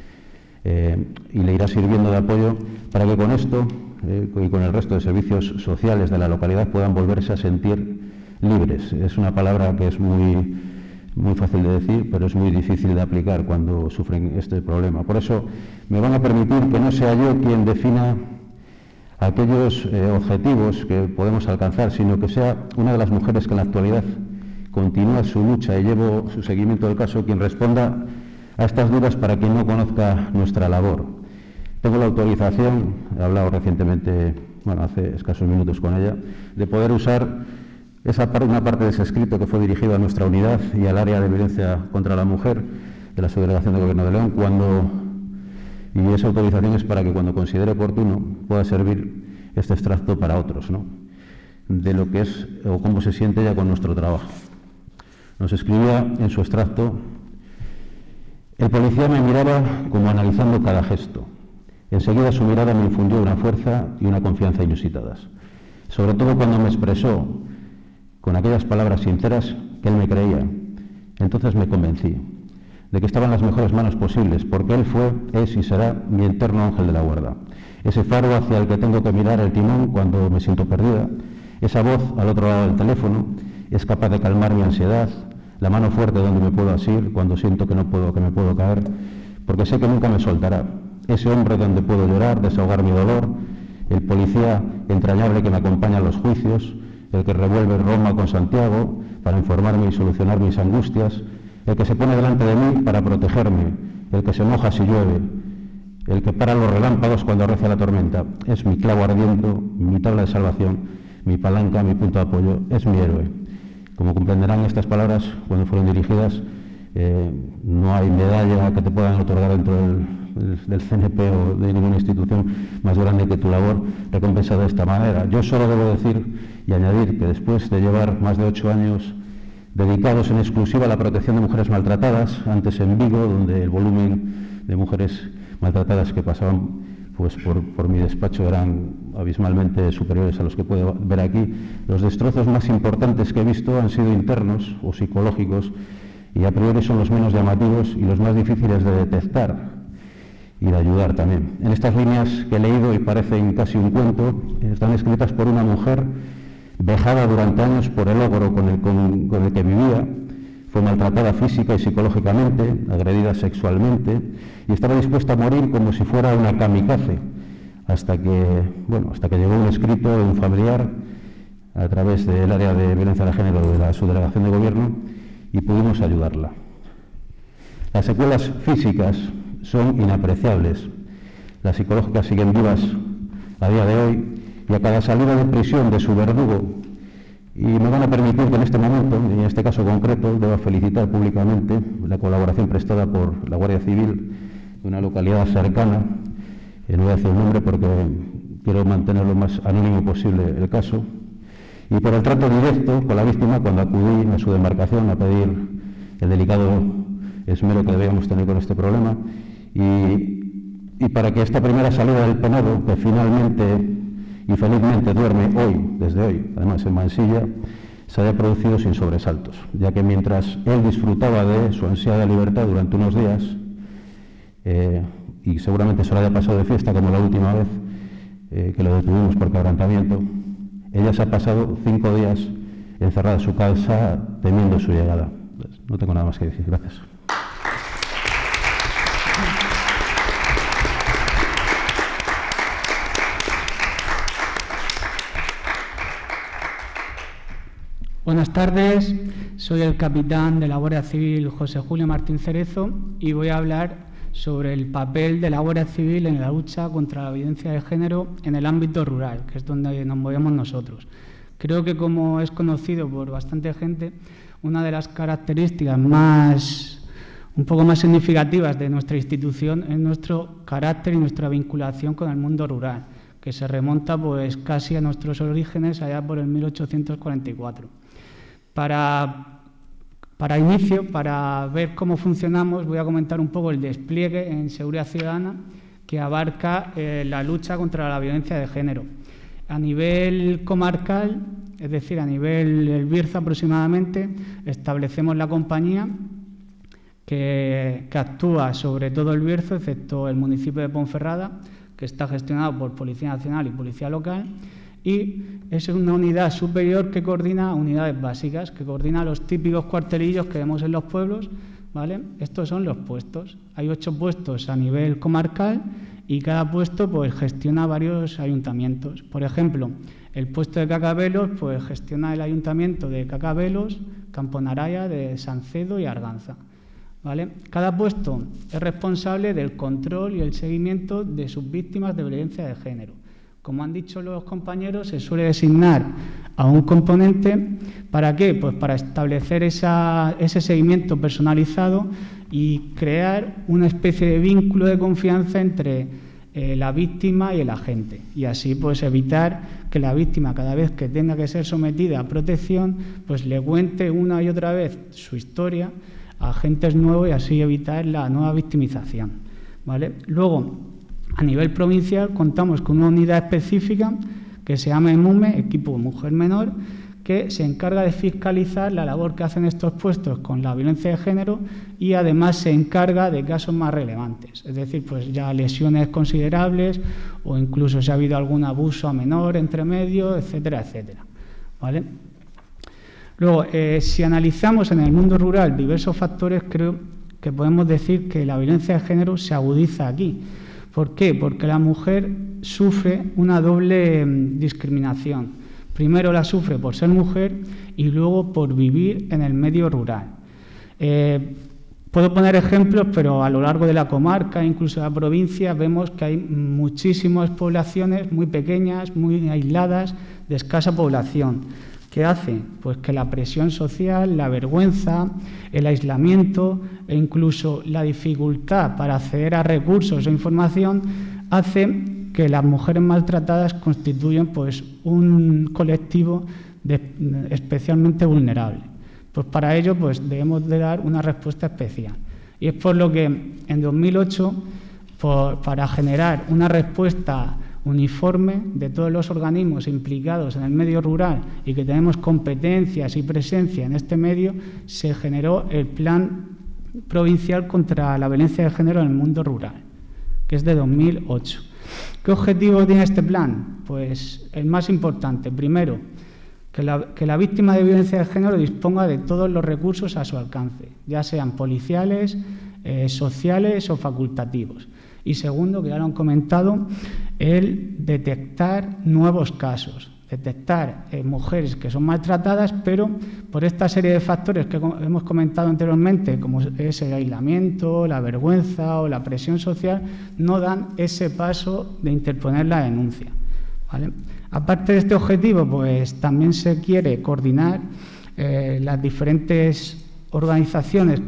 y le irá sirviendo de apoyo para que con esto y con el resto de servicios sociales de la localidad puedan volverse a sentir libres. Es una palabra que es muy fácil de decir, pero es muy difícil de aplicar cuando sufren este problema. Por eso me van a permitir que no sea yo quien defina aquellos objetivos que podemos alcanzar, sino que sea una de las mujeres que en la actualidad continúa su lucha y llevo su seguimiento del caso quien responda a estas dudas para quien no conozca nuestra labor. Tengo la autorización, he hablado recientemente, hace escasos minutos con ella, de poder usar una parte de ese escrito que fue dirigido a nuestra unidad y al área de violencia contra la mujer de la Subdelegación de Gobierno de León, y esa autorización es para que cuando considere oportuno pueda servir este extracto para otros, ¿no?, de lo que es o cómo se siente ella con nuestro trabajo. Nos escribía en su extracto: el policía me miraba como analizando cada gesto. Enseguida su mirada me infundió una fuerza y una confianza inusitadas, sobre todo cuando me expresó con aquellas palabras sinceras que él me creía. Entonces me convencí de que estaba en las mejores manos posibles, porque él fue, es y será mi eterno ángel de la guarda, ese faro hacia el que tengo que mirar el timón cuando me siento perdida, esa voz al otro lado del teléfono es capaz de calmar mi ansiedad, la mano fuerte donde me puedo asir cuando siento que me puedo caer, porque sé que nunca me soltará, ese hombre donde puedo llorar, desahogar mi dolor, el policía entrañable que me acompaña a los juicios, el que revuelve Roma con Santiago para informarme y solucionar mis angustias, el que se pone delante de mí para protegerme, el que se moja si llueve, el que para los relámpagos cuando arrecia la tormenta. Es mi clavo ardiente, mi tabla de salvación, mi palanca, mi punto de apoyo, es mi héroe. Como comprenderán, estas palabras, cuando fueron dirigidas, no hay medalla que te puedan otorgar dentro del CNP o de ninguna institución más grande que tu labor recompensada de esta manera. Yo solo debo decir y añadir que después de llevar más de 8 años dedicados en exclusiva a la protección de mujeres maltratadas, antes en Vigo, donde el volumen de mujeres maltratadas que pasaban por mi despacho eran abismalmente superiores a los que puedo ver aquí, los destrozos más importantes que he visto han sido internos o psicológicos y a priori son los menos llamativos y los más difíciles de detectar y de ayudar también. En estas líneas que he leído y parecen casi un cuento, están escritas por una mujer vejada durante años por el ogro con el que vivía, fue maltratada física y psicológicamente, agredida sexualmente y estaba dispuesta a morir como si fuera una kamikaze, hasta que llegó un escrito de un familiar a través del área de violencia de género de la Subdelegación de Gobierno y pudimos ayudarla. Las secuelas físicas son inapreciables, las psicológicas siguen vivas a día de hoy y a cada salida de prisión de su verdugo. Y me van a permitir que en este momento, y en este caso concreto, deba felicitar públicamente la colaboración prestada por la Guardia Civil de una localidad cercana, no voy a decir el nombre porque quiero mantener lo más anónimo posible el caso, y por el trato directo con la víctima cuando acudí a su demarcación a pedir el delicado esmero que debíamos tener con este problema, y para que esta primera salida del penado, que finalmente y felizmente duerme desde hoy, además en Mansilla, se haya producido sin sobresaltos, ya que mientras él disfrutaba de su ansiada libertad durante unos días, y seguramente se lo haya pasado de fiesta como la última vez, que lo detuvimos por quebrantamiento, ella se ha pasado 5 días encerrada en su casa temiendo su llegada. No tengo nada más que decir. Gracias. Buenas tardes, soy el capitán de la Guardia Civil José Julio Martín Cerezo y voy a hablar sobre el papel de la Guardia Civil en la lucha contra la violencia de género en el ámbito rural, que es donde nos movemos nosotros. Creo que, como es conocido por bastante gente, una de las características un poco más significativas de nuestra institución es nuestro carácter y nuestra vinculación con el mundo rural, que se remonta pues casi a nuestros orígenes allá por el 1844. Para inicio, para ver cómo funcionamos, voy a comentar un poco el despliegue en seguridad ciudadana que abarca la lucha contra la violencia de género. A nivel comarcal, es decir, a nivel del Bierzo aproximadamente, establecemos la compañía que actúa sobre todo el Bierzo, excepto el municipio de Ponferrada, que está gestionado por Policía Nacional y Policía Local, y es una unidad superior que coordina unidades básicas, que coordina los típicos cuartelillos que vemos en los pueblos, ¿vale? Estos son los puestos. Hay 8 puestos a nivel comarcal y cada puesto pues gestiona varios ayuntamientos. Por ejemplo, el puesto de Cacabelos pues gestiona el ayuntamiento de Cacabelos, Camponaraya, de Sancedo y Arganza, ¿vale? Cada puesto es responsable del control y el seguimiento de sus víctimas de violencia de género. Como han dicho los compañeros, se suele designar a un componente. ¿Para qué? Pues para establecer ese seguimiento personalizado y crear una especie de vínculo de confianza entre la víctima y el agente. Y así pues evitar que la víctima, cada vez que tenga que ser sometida a protección, pues le cuente una y otra vez su historia a agentes nuevos y así evitar la nueva victimización, ¿vale? Luego, a nivel provincial contamos con una unidad específica que se llama EMUME, Equipo Mujer Menor, que se encarga de fiscalizar la labor que hacen estos puestos con la violencia de género y además se encarga de casos más relevantes, es decir, pues ya lesiones considerables o incluso si ha habido algún abuso a menor entre medio, etcétera, etcétera, ¿vale? Luego, si analizamos en el mundo rural diversos factores, creo que podemos decir que la violencia de género se agudiza aquí. ¿Por qué? Porque la mujer sufre una doble discriminación. Primero la sufre por ser mujer y luego por vivir en el medio rural. Puedo poner ejemplos, pero a lo largo de la comarca, incluso de la provincia, vemos que hay muchísimas poblaciones muy pequeñas, muy aisladas, de escasa población. ¿Qué hace? Pues que la presión social, la vergüenza, el aislamiento e incluso la dificultad para acceder a recursos e información hace que las mujeres maltratadas constituyen pues un colectivo especialmente vulnerable. Pues para ello pues debemos de dar una respuesta especial. Y es por lo que en 2008, para generar una respuesta uniforme de todos los organismos implicados en el medio rural y que tenemos competencias y presencia en este medio, se generó el Plan Provincial contra la Violencia de Género en el Mundo Rural, que es de 2008. ¿Qué objetivo tiene este plan? Pues el más importante, primero, que la víctima de violencia de género disponga de todos los recursos a su alcance, ya sean policiales, sociales o facultativos. Y segundo, que ya lo han comentado, el detectar nuevos casos, detectar mujeres que son maltratadas, pero por esta serie de factores que hemos comentado anteriormente, como es el aislamiento, la vergüenza o la presión social, no dan ese paso de interponer la denuncia, ¿vale? Aparte de este objetivo, pues también se quiere coordinar las diferentes organismos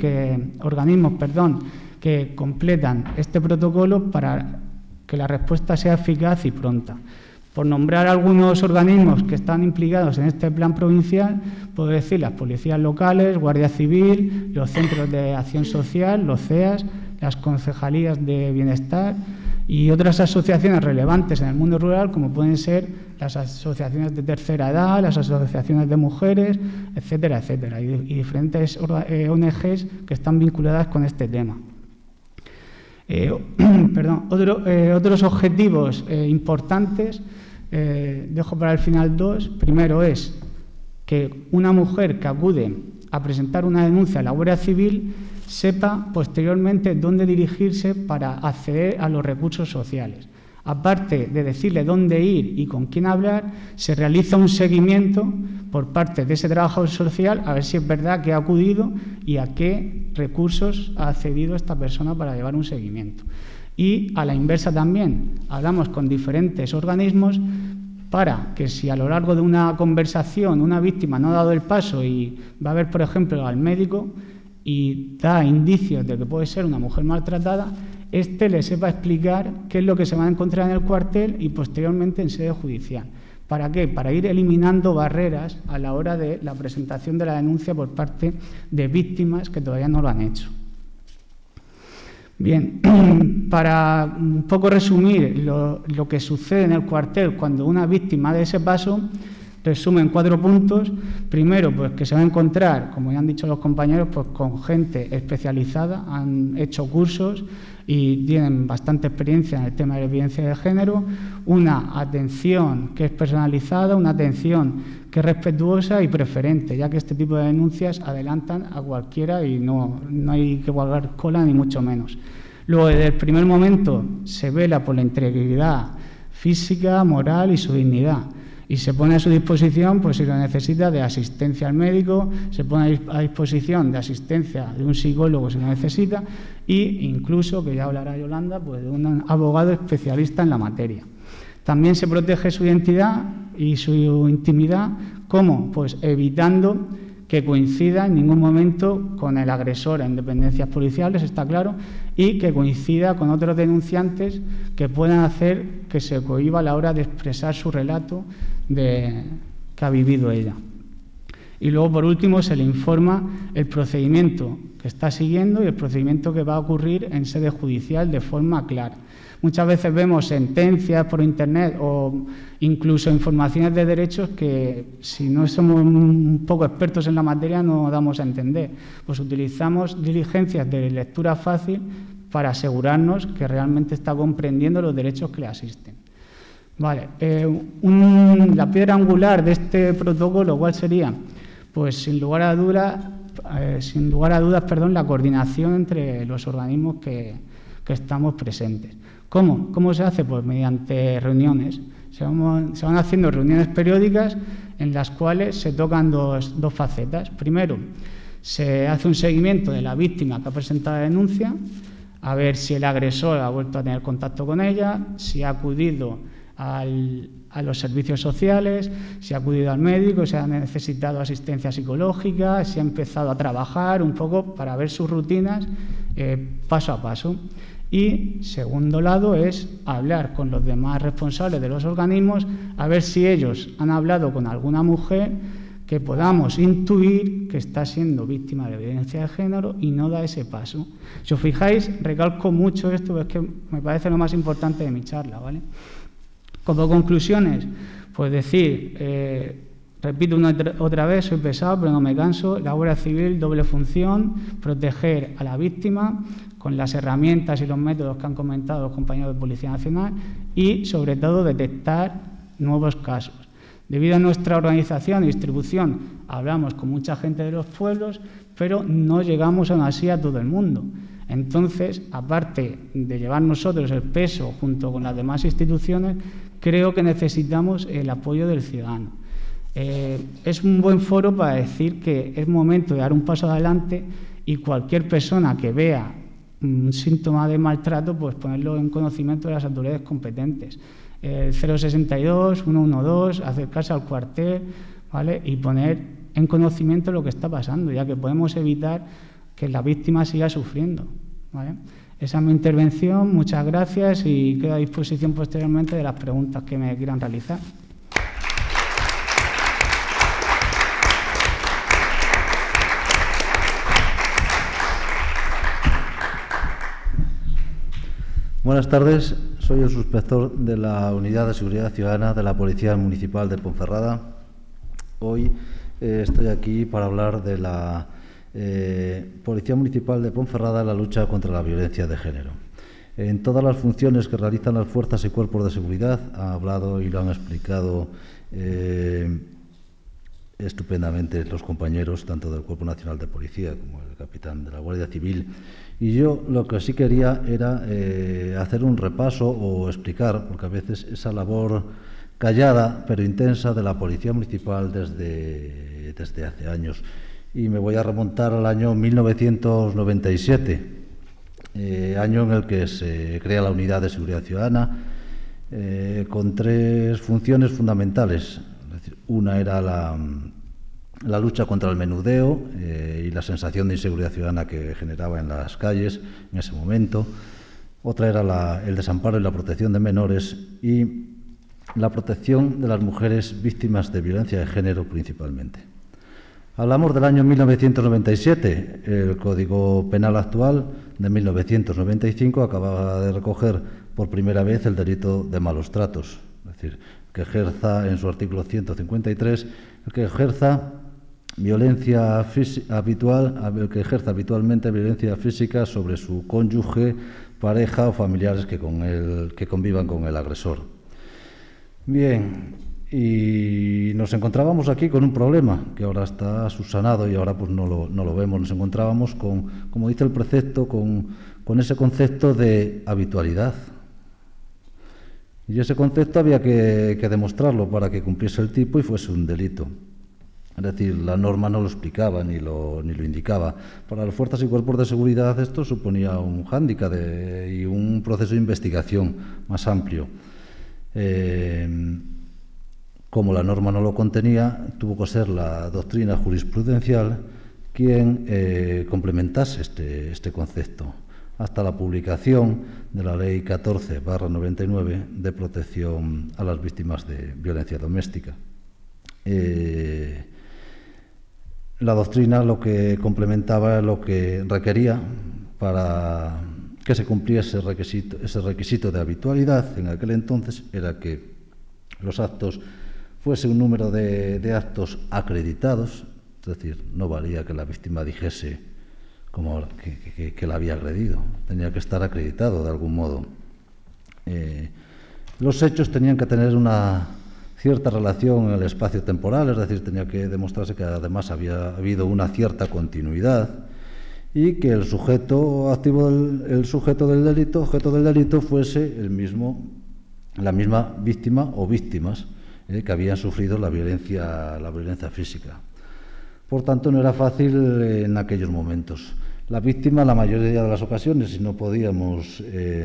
que completan este protocolo para que la respuesta sea eficaz y pronta. Por nombrar algunos organismos que están implicados en este plan provincial, puedo decir las policías locales, Guardia Civil, los centros de acción social, los CEAS, las concejalías de bienestar y otras asociaciones relevantes en el mundo rural, como pueden ser las asociaciones de tercera edad, las asociaciones de mujeres, etcétera, etcétera, y diferentes ONGs que están vinculadas con este tema. Otros objetivos importantes, dejo para el final dos. Primero es que una mujer que acude a presentar una denuncia a la Guardia Civil sepa posteriormente dónde dirigirse para acceder a los recursos sociales. Aparte de decirle dónde ir y con quién hablar, se realiza un seguimiento por parte de ese trabajador social a ver si es verdad que ha acudido y a qué recursos ha accedido esta persona para llevar un seguimiento. Y a la inversa también, hablamos con diferentes organismos para que si a lo largo de una conversación una víctima no ha dado el paso y va a ver, por ejemplo, al médico y da indicios de que puede ser una mujer maltratada, éste le sepa explicar qué es lo que se va a encontrar en el cuartel y posteriormente en sede judicial. ¿Para qué? Para ir eliminando barreras a la hora de la presentación de la denuncia por parte de víctimas que todavía no lo han hecho. Bien, para un poco resumir lo que sucede en el cuartel cuando una víctima de ese paso, resume en 4 puntos. Primero, pues que se va a encontrar, como ya han dicho los compañeros, pues con gente especializada, han hecho cursos y tienen bastante experiencia en el tema de la violencia de género, una atención que es personalizada, una atención que es respetuosa y preferente, ya que este tipo de denuncias adelantan a cualquiera y no hay que guardar cola ni mucho menos. Luego, desde el primer momento, se vela por la integridad física, moral y su dignidad. Y se pone a su disposición, pues si lo necesita, de asistencia al médico, se pone a disposición de asistencia de un psicólogo si lo necesita, e incluso, que ya hablará Yolanda, pues de un abogado especialista en la materia. También se protege su identidad y su intimidad, ¿cómo? Pues evitando que coincida en ningún momento con el agresor en dependencias policiales, está claro, y que coincida con otros denunciantes que puedan hacer que se cohíba a la hora de expresar su relato que ha vivido ella. Y luego, por último, se le informa el procedimiento que está siguiendo y el procedimiento que va a ocurrir en sede judicial de forma clara. Muchas veces vemos sentencias por Internet o incluso informaciones de derechos que, si no somos un poco expertos en la materia, no damos a entender. Pues utilizamos diligencias de lectura fácil para asegurarnos que realmente está comprendiendo los derechos que le asisten. Vale, la piedra angular de este protocolo, ¿cuál sería? Pues sin lugar a dudas, la coordinación entre los organismos que estamos presentes. ¿Cómo? ¿Cómo se hace? Pues mediante reuniones. Se van haciendo reuniones periódicas en las cuales se tocan dos facetas. Primero, se hace un seguimiento de la víctima que ha presentado la denuncia, a ver si el agresor ha vuelto a tener contacto con ella, si ha acudido a los servicios sociales, si ha acudido al médico, si ha necesitado asistencia psicológica, si ha empezado a trabajar un poco para ver sus rutinas paso a paso. Y, segundo lado, es hablar con los demás responsables de los organismos, a ver si ellos han hablado con alguna mujer que podamos intuir que está siendo víctima de violencia de género y no da ese paso. Si os fijáis, recalco mucho esto, es que me parece lo más importante de mi charla, ¿vale? Como conclusiones, pues decir, repito otra vez, soy pesado, pero no me canso, la Guardia Civil, doble función, proteger a la víctima con las herramientas y los métodos que han comentado los compañeros de Policía Nacional y, sobre todo, detectar nuevos casos. Debido a nuestra organización y distribución, hablamos con mucha gente de los pueblos, pero no llegamos aún así a todo el mundo. Entonces, aparte de llevar nosotros el peso junto con las demás instituciones, creo que necesitamos el apoyo del ciudadano. Es un buen foro para decir que es momento de dar un paso adelante y cualquier persona que vea un síntoma de maltrato, pues ponerlo en conocimiento de las autoridades competentes. 062, 112, acercarse al cuartel, ¿vale? Y poner en conocimiento lo que está pasando, ya que podemos evitar que la víctima siga sufriendo, ¿vale? Esa es mi intervención, muchas gracias y quedo a disposición posteriormente de las preguntas que me quieran realizar. Buenas tardes, soy el subinspector de la Unidad de Seguridad Ciudadana de la Policía Municipal de Ponferrada. Hoy estoy aquí para hablar de la Policía Municipal de Ponferrada en la lucha contra la violencia de género. en todas las funciones que realizan las fuerzas y cuerpos de seguridad. Ha hablado y lo han explicado estupendamente los compañeros, tanto del Cuerpo Nacional de Policía como el capitán de la Guardia Civil. Y yo lo que sí quería era hacer un repaso o explicar, porque a veces esa labor callada pero intensa de la Policía Municipal desde hace años. Y me voy a remontar al año 1997, año en el que se crea la Unidad de Seguridad Ciudadana, con 3 funciones fundamentales. Es decir, una era la lucha contra el menudeo y la sensación de inseguridad ciudadana que generaba en las calles en ese momento. Otra era el desamparo y la protección de menores y la protección de las mujeres víctimas de violencia de género principalmente. Hablamos del año 1997. El Código Penal actual de 1995 acababa de recoger por primera vez el delito de malos tratos, es decir, que ejerza en su artículo 153, el que ejerza violencia habitual, el que ejerza habitualmente violencia física sobre su cónyuge, pareja o familiares que convivan con el agresor. Bien, y nos encontrábamos aquí con un problema que ahora está subsanado y ahora pues no lo vemos. Nos encontrábamos con, como dice el precepto, con ese concepto de habitualidad. Y ese concepto había que demostrarlo para que cumpliese el tipo y fuese un delito. Es decir, la norma no lo explicaba ni lo indicaba. Para las fuerzas y cuerpos de seguridad esto suponía un hándicap y un proceso de investigación más amplio. Como la norma no lo contenía, tuvo que ser la doctrina jurisprudencial quien complementase este concepto, hasta la publicación de la Ley 14/99 de protección a las víctimas de violencia doméstica. La doctrina lo que complementaba, lo que requería para que se cumpliese ese requisito de habitualidad en aquel entonces era que los actos fuese un número de actos acreditados, es decir, no valía que la víctima dijese como que la había agredido, tenía que estar acreditado de algún modo. Los hechos tenían que tener una cierta relación en el espacio temporal, es decir, tenía que demostrarse que además había habido una cierta continuidad y que el sujeto activo, el sujeto del delito, objeto del delito, fuese la misma víctima o víctimas que habían sufrido la violencia física. Por tanto, no era fácil en aquellos momentos. La víctima, la mayoría de las ocasiones, si no podíamos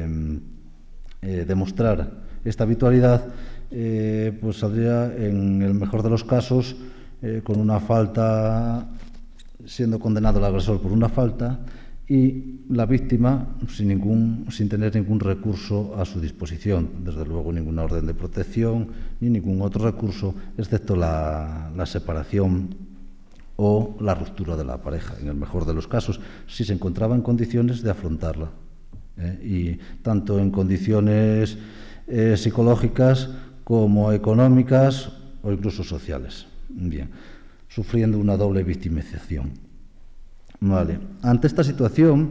demostrar esta habitualidad, pues saldría, en el mejor de los casos, con una falta, siendo condenado el agresor por una falta, y la víctima sin tener ningún recurso a su disposición, desde luego ninguna orden de protección ni ningún otro recurso, excepto la separación o la ruptura de la pareja, en el mejor de los casos, si se encontraba en condiciones de afrontarla, y tanto en condiciones psicológicas como económicas o incluso sociales. Bien, sufriendo una doble victimización. Vale. Ante esta situación,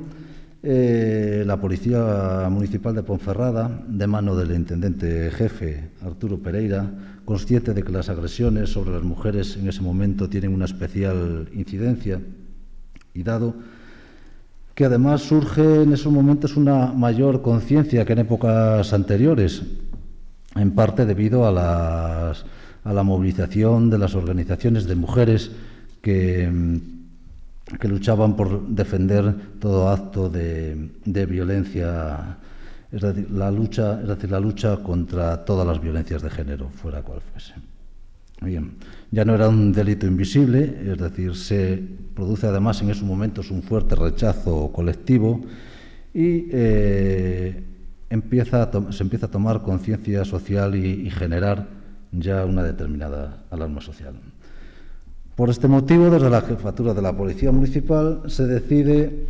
la Policía Municipal de Ponferrada, de mano del intendente jefe Arturo Pereira, consciente de que las agresiones sobre las mujeres en ese momento tienen una especial incidencia, y dado que además surge en esos momentos una mayor conciencia que en épocas anteriores, en parte debido a la movilización de las organizaciones de mujeres que luchaban por defender todo acto de violencia, es decir, la lucha contra todas las violencias de género, fuera cual fuese. Bien, ya no era un delito invisible, es decir, se produce además en esos momentos un fuerte rechazo colectivo y se empieza a tomar conciencia social y generar ya una determinada alarma social. Por este motivo, desde la jefatura de la Policía Municipal se decide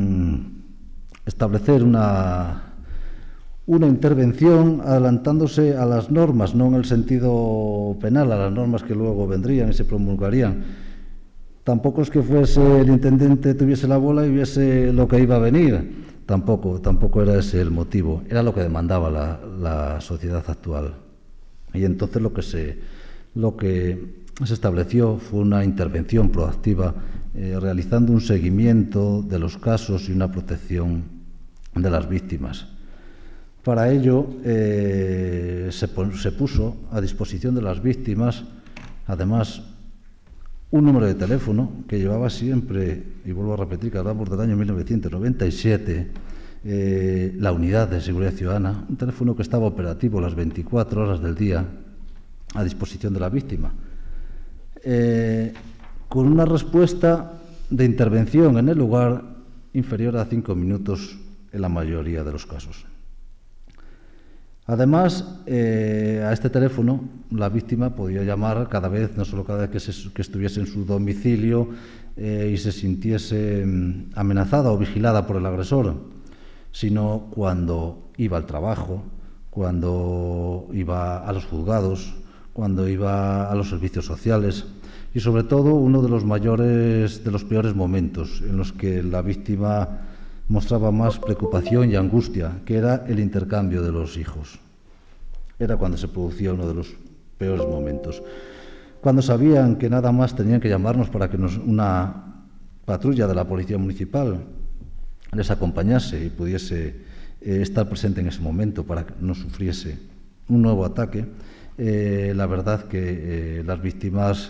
establecer una intervención adelantándose a las normas, no en el sentido penal, a las normas que luego vendrían y se promulgarían. Tampoco es que fuese el intendente tuviese la bola y viese lo que iba a venir, tampoco era ese el motivo, era lo que demandaba la sociedad actual. Y entonces lo que se estableció fue una intervención proactiva, realizando un seguimiento de los casos y una protección de las víctimas. Para ello se puso a disposición de las víctimas, además, un número de teléfono que llevaba siempre, y vuelvo a repetir que hablamos del año 1997, la Unidad de Seguridad Ciudadana, un teléfono que estaba operativo las 24 horas del día a disposición de la víctima, con una respuesta de intervención en el lugar inferior a 5 minutos en la mayoría de los casos. Además, a este teléfono la víctima podía llamar cada vez, no solo cada vez que estuviese en su domicilio y se sintiese amenazada o vigilada por el agresor, sino cuando iba al trabajo, cuando iba a los juzgados, cuando iba a los servicios sociales y, sobre todo, uno de los peores momentos en los que la víctima mostraba más preocupación y angustia, que era el intercambio de los hijos. Era cuando se producía uno de los peores momentos. Cuando sabían que nada más tenían que llamarnos para que una patrulla de la Policía Municipal les acompañase y pudiese estar presente en ese momento para que no sufriese un nuevo ataque, la verdad que las víctimas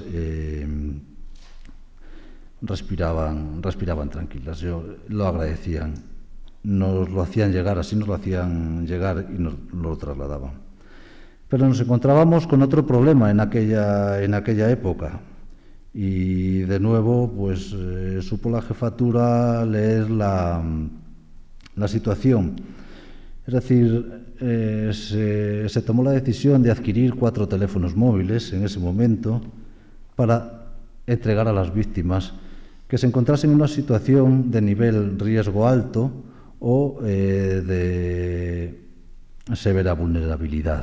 respiraban tranquilas, lo agradecían, nos lo hacían llegar, así nos lo hacían llegar y nos lo trasladaban. Pero nos encontrábamos con otro problema en aquella época y de nuevo pues supo la jefatura leer la situación. Es decir, se tomó la decisión de adquirir 4 teléfonos móviles en ese momento para entregar a las víctimas que se encontrasen en una situación de nivel riesgo alto o de severa vulnerabilidad.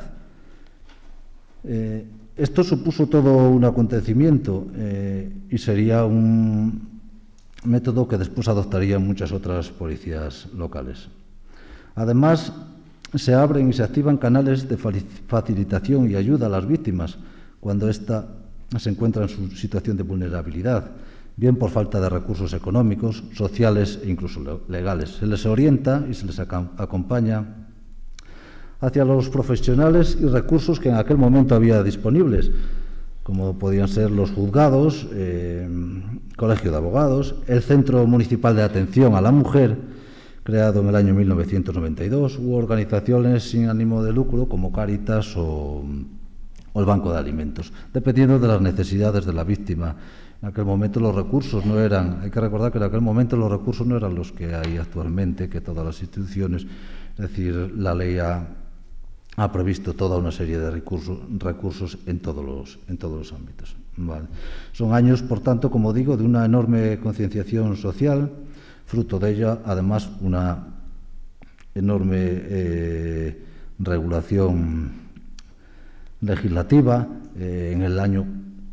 Esto supuso todo un acontecimiento y sería un método que después adoptarían muchas otras policías locales. Además, se abren y se activan canales de facilitación y ayuda a las víctimas cuando ésta se encuentra en su situación de vulnerabilidad, bien por falta de recursos económicos, sociales e incluso legales. Se les orienta y se les acompaña hacia los profesionales y recursos que en aquel momento había disponibles, como podían ser los juzgados, Colegio de Abogados, el Centro Municipal de Atención a la Mujer, creado en el año 1992, u organizaciones sin ánimo de lucro como Cáritas o el Banco de Alimentos, dependiendo de las necesidades de la víctima. En aquel momento los recursos no eran, hay que recordar que en aquel momento los recursos no eran los que hay actualmente, que todas las instituciones, es decir, la ley ha previsto toda una serie de recursos en todos los ámbitos. Vale. Son años, por tanto, como digo, de una enorme concienciación social, fruto de ella, además, una enorme regulación legislativa. En el año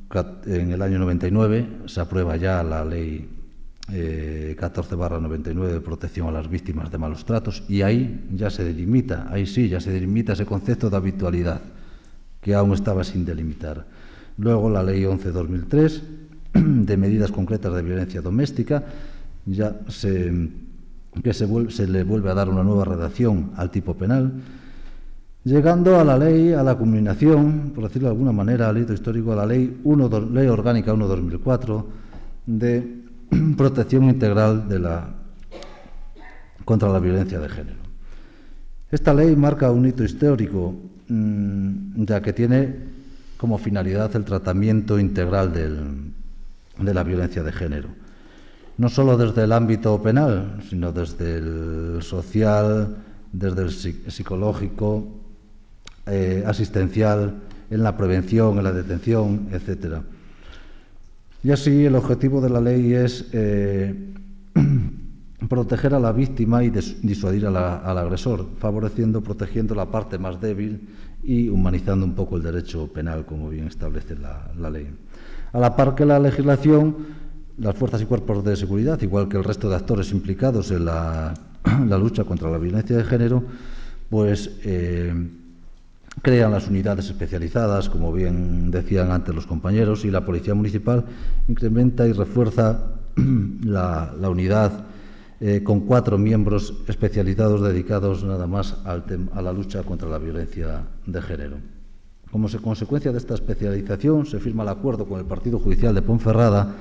99 se aprueba ya la ley 14/99 de protección a las víctimas de malos tratos y ahí ya se delimita, ese concepto de habitualidad que aún estaba sin delimitar. Luego la ley 11/2003 de medidas concretas de violencia doméstica, ya se le vuelve a dar una nueva redacción al tipo penal, llegando a la culminación, por decirlo de alguna manera, al hito histórico, a la Ley Orgánica 1/2004 de protección integral contra la violencia de género. Esta ley marca un hito histórico, ya que tiene como finalidad el tratamiento integral de la violencia de género, no solo desde el ámbito penal, sino desde el social, desde el psicológico, asistencial, en la prevención, en la detención, etcétera. Y así el objetivo de la ley es proteger a la víctima y disuadir al agresor, protegiendo la parte más débil y humanizando un poco el derecho penal, como bien establece la ley. A la par que la legislación, las fuerzas y cuerpos de seguridad, igual que el resto de actores implicados en la la lucha contra la violencia de género, pues crean las unidades especializadas, como bien decían antes los compañeros, y la Policía Municipal incrementa y refuerza la unidad con 4 miembros especializados dedicados nada más a la lucha contra la violencia de género. Como consecuencia de esta especialización, se firma el acuerdo con el Partido Judicial de Ponferrada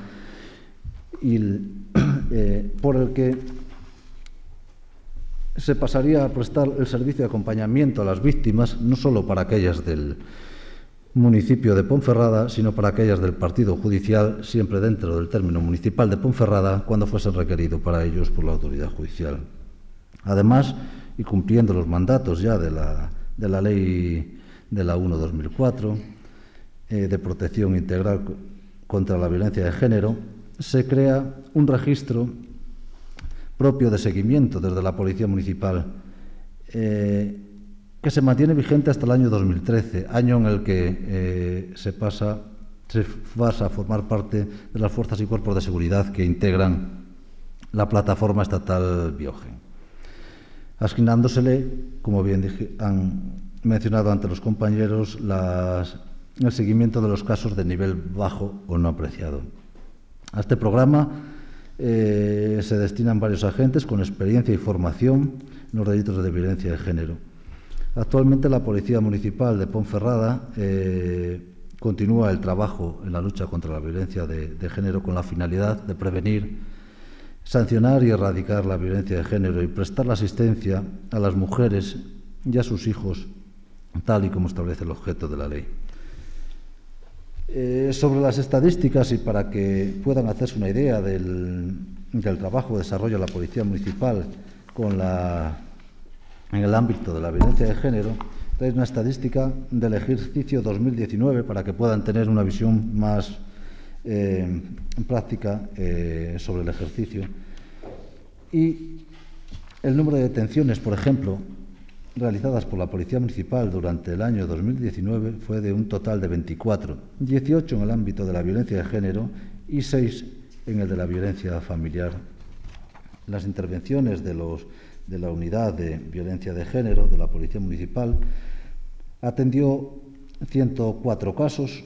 por el que se pasaría a prestar el servicio de acompañamiento a las víctimas, no solo para aquellas del municipio de Ponferrada, sino para aquellas del partido judicial, siempre dentro del término municipal de Ponferrada, cuando fuese requerido para ellos por la autoridad judicial. Además, y cumpliendo los mandatos ya de la ley de la 1/2004, de protección integral contra la violencia de género, se crea un registro propio de seguimiento desde la Policía Municipal, que se mantiene vigente hasta el año 2013, año en el que se pasa a formar parte de las fuerzas y cuerpos de seguridad que integran la plataforma estatal Biogen, asignándosele, como bien han mencionado ante los compañeros, el seguimiento de los casos de nivel bajo o no apreciado. A este programa se destinan varios agentes con experiencia y formación en los delitos de violencia de género. Actualmente la Policía Municipal de Ponferrada continúa el trabajo en la lucha contra la violencia de género con la finalidad de prevenir, sancionar y erradicar la violencia de género y prestar la asistencia a las mujeres y a sus hijos, tal y como establece el objeto de la ley. Sobre las estadísticas, y para que puedan hacerse una idea del trabajo que desarrolla la Policía Municipal en el ámbito de la violencia de género, trae una estadística del ejercicio 2019 para que puedan tener una visión más práctica sobre el ejercicio. Y el número de detenciones, por ejemplo, realizadas por la Policía Municipal durante el año 2019 fue de un total de 24, 18 en el ámbito de la violencia de género y 6 en el de la violencia familiar. Las intervenciones de la unidad de violencia de género de la Policía Municipal atendió 104 casos,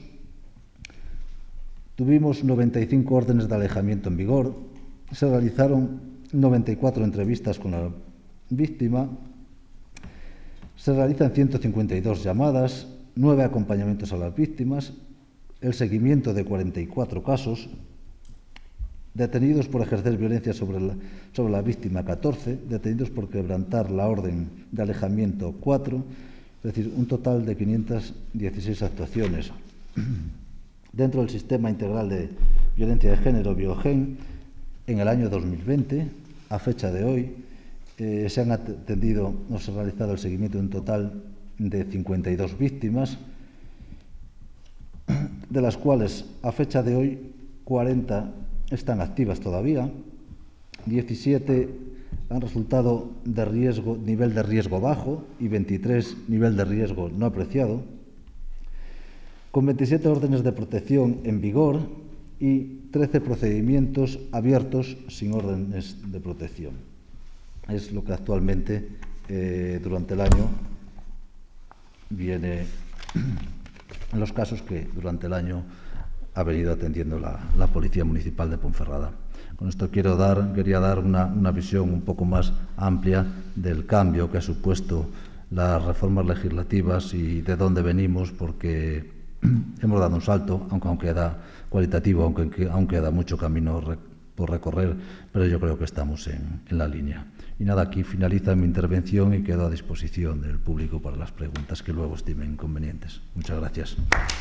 tuvimos 95 órdenes de alejamiento en vigor, se realizaron 94 entrevistas con la víctima, se realizan 152 llamadas, 9 acompañamientos a las víctimas, el seguimiento de 44 casos, detenidos por ejercer violencia sobre la víctima 14, detenidos por quebrantar la orden de alejamiento 4, es decir, un total de 516 actuaciones. Dentro del Sistema Integral de Violencia de Género, Biogen, en el año 2020, a fecha de hoy, se han atendido o se ha realizado el seguimiento de un total de 52 víctimas, de las cuales a fecha de hoy 40 están activas todavía, 17 han resultado de nivel de riesgo bajo y 23 nivel de riesgo no apreciado, con 27 órdenes de protección en vigor y 13 procedimientos abiertos sin órdenes de protección. Es lo que actualmente durante el año viene en los casos que durante el año ha venido atendiendo la Policía Municipal de Ponferrada. Con esto quería dar una visión un poco más amplia del cambio que ha supuesto las reformas legislativas y de dónde venimos, porque hemos dado un salto, aunque queda cualitativo, aunque queda mucho camino por recorrer, pero yo creo que estamos en la línea. Y nada, aquí finaliza mi intervención y quedo a disposición del público para las preguntas que luego estimen convenientes. Muchas gracias.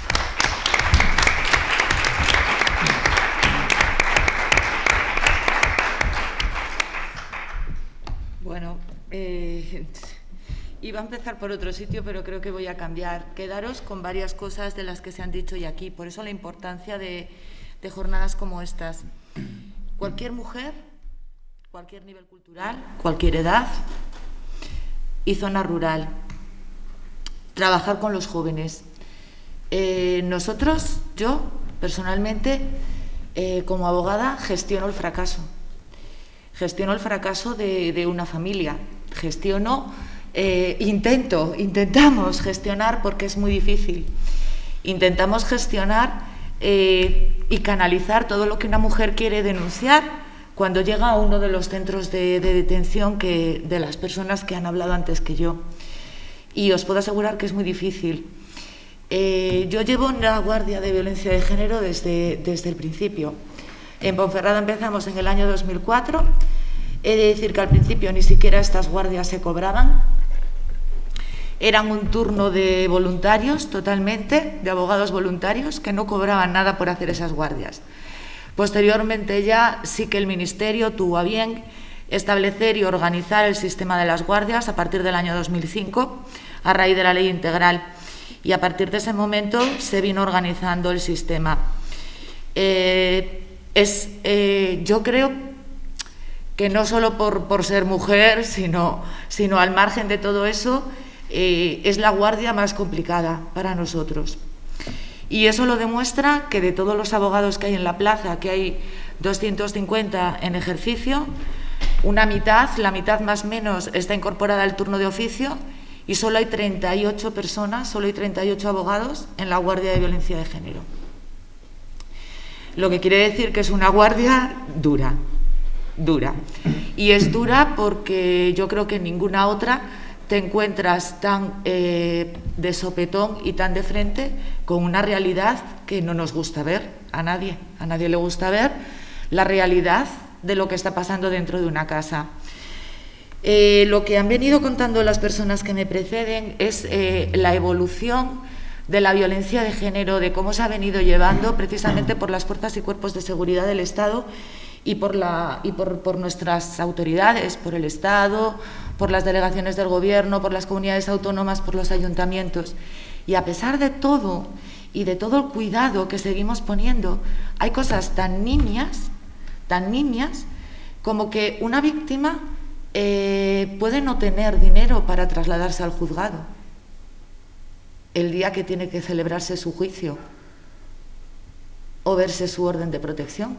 Bueno, iba a empezar por otro sitio, pero creo que voy a cambiar. Quedaros con varias cosas de las que se han dicho hoy aquí. Por eso la importancia de jornadas como estas. Cualquier mujer, cualquier nivel cultural, cualquier edad y zona rural. Trabajar con los jóvenes. Nosotros, yo personalmente, como abogada, gestiono el fracaso. gestiono el fracaso de una familia, intentamos gestionar, porque es muy difícil, intentamos gestionar y canalizar todo lo que una mujer quiere denunciar cuando llega a uno de los centros de detención de las personas que han hablado antes que yo. Y os puedo asegurar que es muy difícil. Yo llevo en la Guardia de Violencia de Género desde el principio. En Ponferrada empezamos en el año 2004. He de decir que al principio ni siquiera estas guardias se cobraban. Eran un turno de voluntarios totalmente, de abogados voluntarios, que no cobraban nada por hacer esas guardias. Posteriormente ya sí que el Ministerio tuvo a bien establecer y organizar el sistema de las guardias a partir del año 2005, a raíz de la Ley Integral. Y a partir de ese momento se vino organizando el sistema. Yo creo que no solo por ser mujer, sino al margen de todo eso, es la guardia más complicada para nosotros. Y eso lo demuestra que de todos los abogados que hay en la plaza, que hay 250 en ejercicio, la mitad más o menos está incorporada al turno de oficio, y solo hay 38 personas, solo hay 38 abogados en la Guardia de Violencia de Género. Lo que quiere decir que es una guardia dura. Y es dura porque yo creo que en ninguna otra te encuentras tan de sopetón y tan de frente con una realidad que no nos gusta ver a nadie. A nadie le gusta ver la realidad de lo que está pasando dentro de una casa. Lo que han venido contando las personas que me preceden es la evolución de la violencia de género, de cómo se ha venido llevando precisamente por las fuerzas y cuerpos de seguridad del Estado y por nuestras autoridades, por el Estado, por las delegaciones del Gobierno, por las comunidades autónomas, por los ayuntamientos. Y a pesar de todo y de todo el cuidado que seguimos poniendo, hay cosas tan nimias, como que una víctima puede no tener dinero para trasladarse al juzgado el día que tiene que celebrarse su juicio o verse su orden de protección.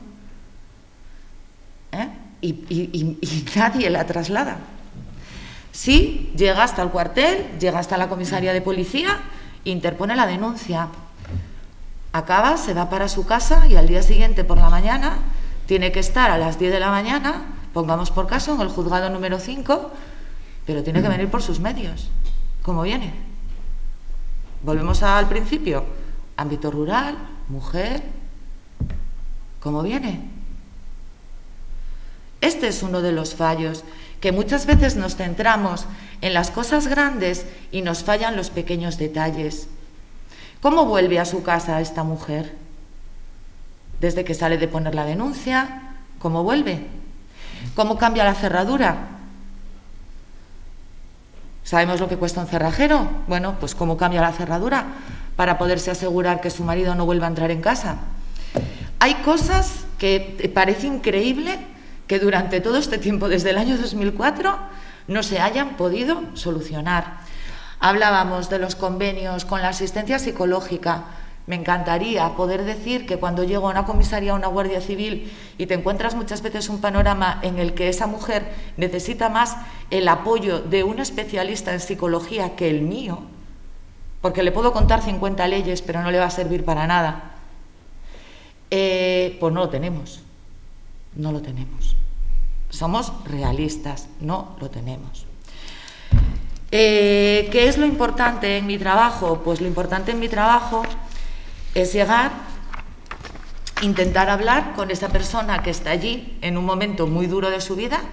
Y nadie la traslada. Sí, llega hasta el cuartel, llega hasta la comisaría de policía, interpone la denuncia. Acaba, se va para su casa y al día siguiente por la mañana tiene que estar a las 10 de la mañana, pongamos por caso, en el juzgado número 5, pero tiene que venir por sus medios. ¿Cómo viene? Volvemos al principio. Ámbito rural, mujer. ¿Cómo viene? Este es uno de los fallos, que muchas veces nos centramos en las cosas grandes y nos fallan los pequeños detalles. ¿Cómo vuelve a su casa esta mujer? Desde que sale de poner la denuncia, ¿cómo vuelve? ¿Cómo cambia la cerradura? ¿Sabemos lo que cuesta un cerrajero? Bueno, pues ¿cómo cambia la cerradura para poderse asegurar que su marido no vuelva a entrar en casa? Hay cosas que parece increíble que durante todo este tiempo, desde el año 2004, no se hayan podido solucionar. Hablábamos de los convenios con la asistencia psicológica. Me encantaría poder decir que cuando llego a una comisaría o a una guardia civil y te encuentras muchas veces un panorama en el que esa mujer necesita más el apoyo de un especialista en psicología que el mío, porque le puedo contar 50 leyes pero no le va a servir para nada, pues no lo tenemos. No lo tenemos. Somos realistas, no lo tenemos. ¿Qué es lo importante en mi trabajo? Pues lo importante en mi trabajo es llegar, intentar hablar con esa persona que está allí en un momento muy duro de su vida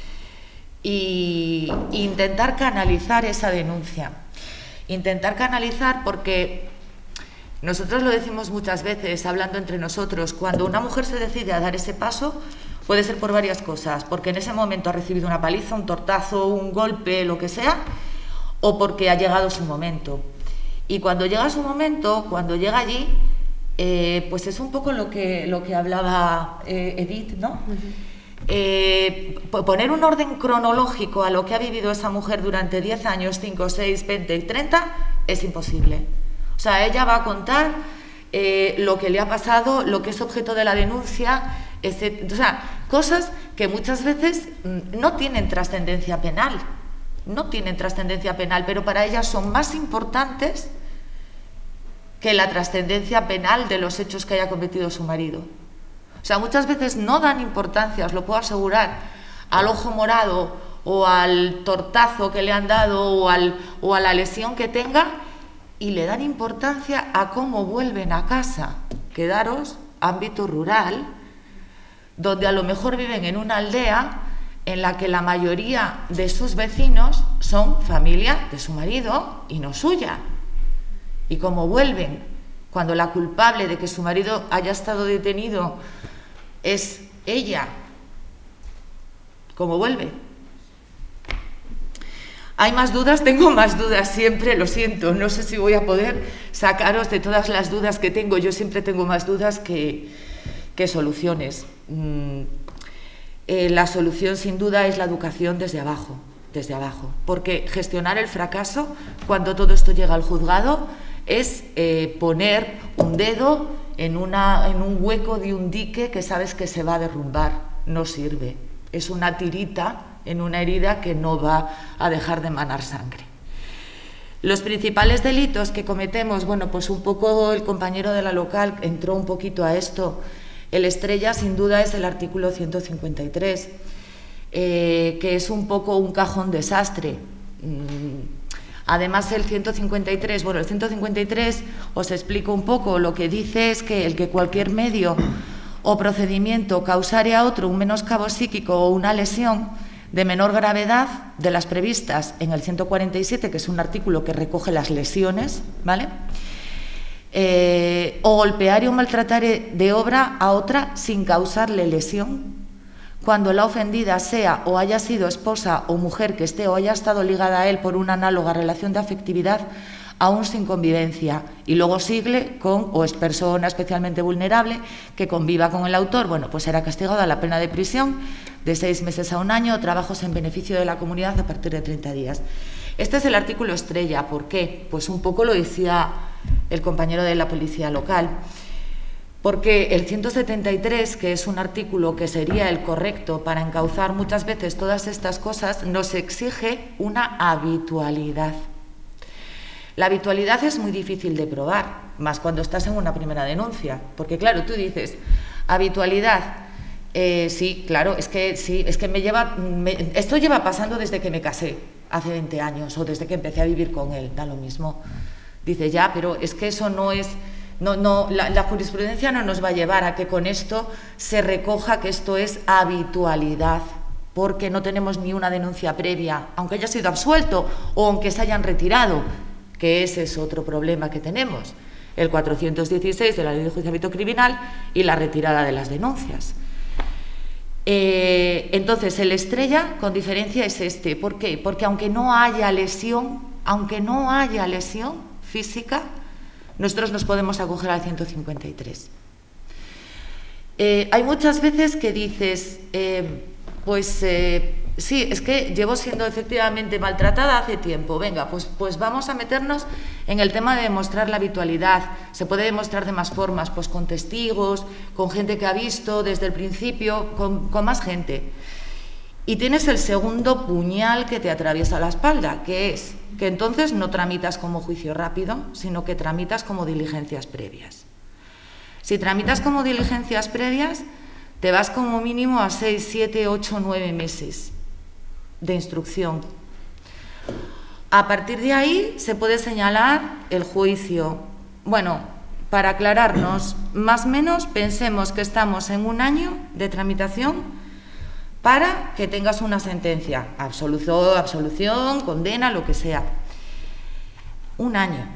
e intentar canalizar esa denuncia. Intentar canalizar porque nosotros lo decimos muchas veces, hablando entre nosotros, cuando una mujer se decide a dar ese paso, puede ser por varias cosas, porque en ese momento ha recibido una paliza, un tortazo, un golpe, lo que sea, o porque ha llegado su momento. Y cuando llega su momento, cuando llega allí, pues es un poco lo que hablaba Edith, ¿no? Poner un orden cronológico a lo que ha vivido esa mujer durante 10 años, 5, 6, 20 y 30, es imposible. O sea, ella va a contar lo que le ha pasado, lo que es objeto de la denuncia, etc. O sea, cosas que muchas veces no tienen trascendencia penal, pero para ellas son más importantes que la trascendencia penal de los hechos que haya cometido su marido. O sea, muchas veces no dan importancia, os lo puedo asegurar, al ojo morado o al tortazo que le han dado o a la lesión que tenga, y le dan importancia a cómo vuelven a casa. Quedaros, ámbito rural, donde a lo mejor viven en una aldea en la que la mayoría de sus vecinos son familia de su marido y no suya. Y cómo vuelven cuando la culpable de que su marido haya estado detenido es ella. ¿Cómo vuelve? ¿Hay más dudas? Tengo más dudas siempre, lo siento. No sé si voy a poder sacaros de todas las dudas que tengo. Yo siempre tengo más dudas que soluciones. La solución, sin duda, es la educación desde abajo. Porque gestionar el fracaso, cuando todo esto llega al juzgado, es poner un dedo en un hueco de un dique que sabes que se va a derrumbar. No sirve. Es una tirita en una herida que no va a dejar de manar sangre. Los principales delitos que cometemos, bueno, pues un poco el compañero de la local entró un poquito a esto. El estrella, sin duda, es el artículo 153, que es un poco un cajón desastre. Además, el 153, bueno, el 153, os explico un poco, lo que dice es que el que cualquier medio o procedimiento causare a otro un menoscabo psíquico o una lesión de menor gravedad de las previstas en el 147, que es un artículo que recoge las lesiones, ¿vale? O golpear o maltratar de obra a otra sin causarle lesión, cuando la ofendida sea o haya sido esposa o mujer que esté o haya estado ligada a él por una análoga relación de afectividad, aún sin convivencia, y luego sigue con o es persona especialmente vulnerable que conviva con el autor, bueno, pues será castigado a la pena de prisión de 6 meses a 1 año, o trabajos en beneficio de la comunidad a partir de 30 días. Este es el artículo estrella. ¿Por qué? Pues un poco lo decía el compañero de la policía local, porque el 173, que es un artículo que sería el correcto para encauzar muchas veces todas estas cosas, nos exige una habitualidad. La habitualidad es muy difícil de probar, más cuando estás en una primera denuncia, porque claro, tú dices, habitualidad, sí, claro, es que esto lleva pasando desde que me casé, hace 20 años, o desde que empecé a vivir con él, da lo mismo. Dice, ya, pero es que eso no es, la jurisprudencia no nos va a llevar a que con esto se recoja que esto es habitualidad, porque no tenemos ni una denuncia previa, aunque haya sido absuelto o aunque se hayan retirado, que ese es otro problema que tenemos, el 416 de la Ley de Enjuiciamiento Criminal y la retirada de las denuncias. Entonces, el estrella con diferencia es este. ¿Por qué? Porque aunque no haya lesión física, nosotros nos podemos acoger al 153. Hay muchas veces que dices, sí, es que llevo siendo efectivamente maltratada hace tiempo, venga, pues vamos a meternos en el tema de demostrar la habitualidad. Se puede demostrar de más formas, pues con testigos, con gente que ha visto desde el principio, con más gente. Y tienes el segundo puñal que te atraviesa la espalda, que es que entonces no tramitas como juicio rápido, sino que tramitas como diligencias previas. Si tramitas como diligencias previas, te vas como mínimo a 6, 7, 8, 9 meses de instrucción. A partir de ahí se puede señalar el juicio. Bueno, para aclararnos, más o menos pensemos que estamos en 1 año de tramitación para que tengas una sentencia, absolución, condena, lo que sea. 1 año.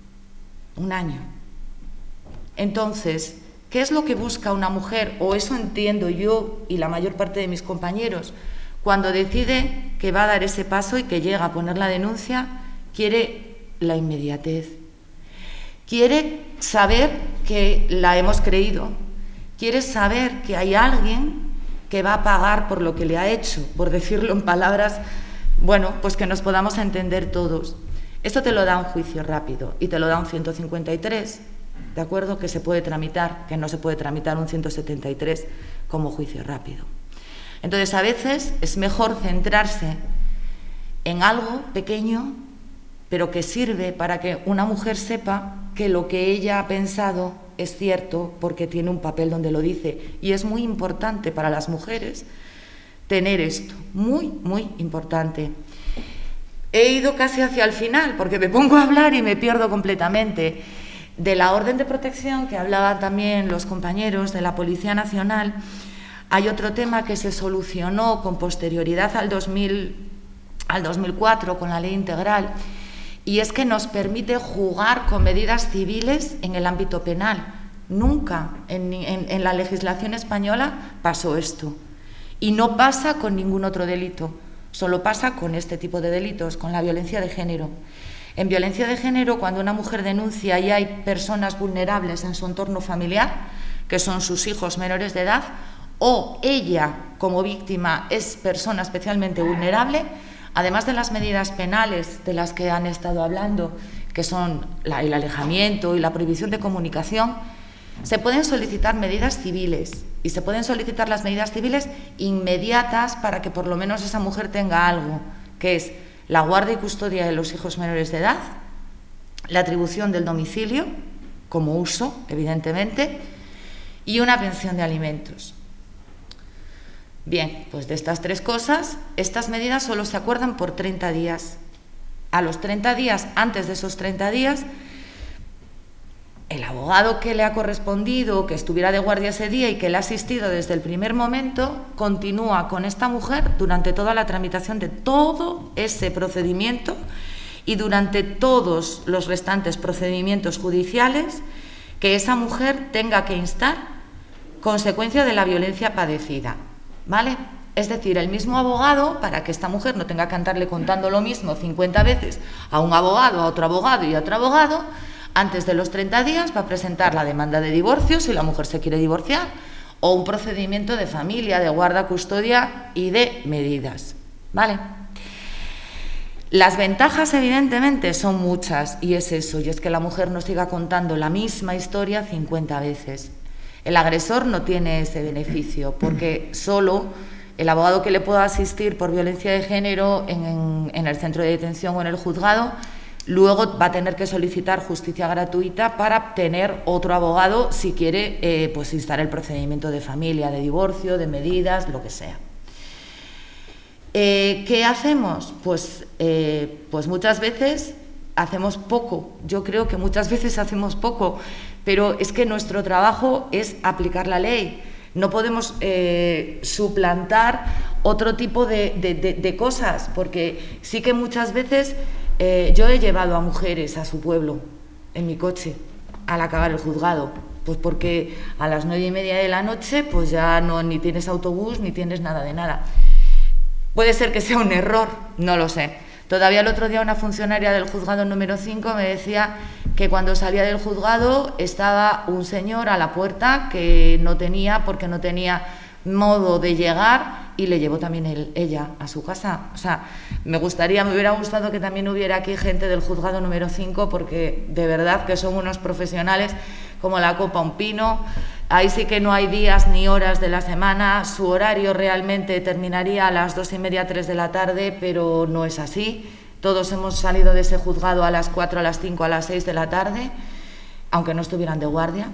Entonces, ¿qué es lo que busca una mujer? O eso entiendo yo y la mayor parte de mis compañeros. Cuando decide que va a dar ese paso y que llega a poner la denuncia, quiere la inmediatez. Quiere saber que la hemos creído. Quiere saber que hay alguien que va a pagar por lo que le ha hecho, por decirlo en palabras, bueno, pues que nos podamos entender todos. Esto te lo da un juicio rápido y te lo da un 153, ¿de acuerdo? Que se puede tramitar, que no se puede tramitar un 173 como juicio rápido. Entonces, a veces es mejor centrarse en algo pequeño, pero que sirve para que una mujer sepa que lo que ella ha pensado es cierto porque tiene un papel donde lo dice. Y es muy importante para las mujeres tener esto, muy, muy importante. He ido casi hacia el final porque me pongo a hablar y me pierdo completamente. De la orden de protección que hablaban también los compañeros de la Policía Nacional, hay otro tema que se solucionó con posterioridad al 2004 con la Ley Integral, y es que nos permite jugar con medidas civiles en el ámbito penal. Nunca en la legislación española pasó esto, y no pasa con ningún otro delito, solo pasa con este tipo de delitos, con la violencia de género. En violencia de género, cuando una mujer denuncia y hay personas vulnerables en su entorno familiar, que son sus hijos menores de edad, o ella como víctima es persona especialmente vulnerable, además de las medidas penales de las que han estado hablando, que son el alejamiento y la prohibición de comunicación, se pueden solicitar medidas civiles, y se pueden solicitar las medidas civiles inmediatas para que por lo menos esa mujer tenga algo, que es la guardia y custodia de los hijos menores de edad, la atribución del domicilio, como uso, evidentemente, y una pensión de alimentos. Bien, pues de estas tres cosas, estas medidas solo se acuerdan por 30 días. A los 30 días, antes de esos 30 días, el abogado que le ha correspondido, que estuviera de guardia ese día y que le ha asistido desde el primer momento, continúa con esta mujer durante toda la tramitación de todo ese procedimiento y durante todos los restantes procedimientos judiciales que esa mujer tenga que instar consecuencia de la violencia padecida, ¿vale? Es decir, el mismo abogado, para que esta mujer no tenga que andarle contando lo mismo 50 veces a un abogado, a otro abogado y a otro abogado, antes de los 30 días va a presentar la demanda de divorcio, si la mujer se quiere divorciar, o un procedimiento de familia, de guarda, custodia y de medidas, ¿vale? Las ventajas, evidentemente, son muchas, y es eso, y es que la mujer no siga contando la misma historia 50 veces. El agresor no tiene ese beneficio, porque solo el abogado que le pueda asistir por violencia de género en el centro de detención o en el juzgado, luego va a tener que solicitar justicia gratuita para tener otro abogado si quiere pues instar el procedimiento de familia, de divorcio, de medidas, lo que sea. ¿Qué hacemos? Pues muchas veces hacemos poco. Yo creo que muchas veces hacemos poco, pero es que nuestro trabajo es aplicar la ley. No podemos suplantar otro tipo de cosas, porque sí que muchas veces yo he llevado a mujeres a su pueblo en mi coche al acabar el juzgado, pues porque a las 9:30 de la noche pues ya no, ni tienes autobús ni tienes nada de nada. Puede ser que sea un error, no lo sé. Todavía el otro día una funcionaria del juzgado número 5 me decía que cuando salía del juzgado estaba un señor a la puerta que no tenía, porque no tenía modo de llegar, y le llevó también ella a su casa. O sea, me hubiera gustado que también hubiera aquí gente del juzgado número 5, porque de verdad que son unos profesionales como la copa un pino. Ahí sí que no hay días ni horas de la semana. Su horario realmente terminaría a las 2:30, 3 de la tarde, pero no es así. Todos hemos salido de ese juzgado a las 4, a las 5, a las 6 de la tarde, aunque no estuvieran de guardia.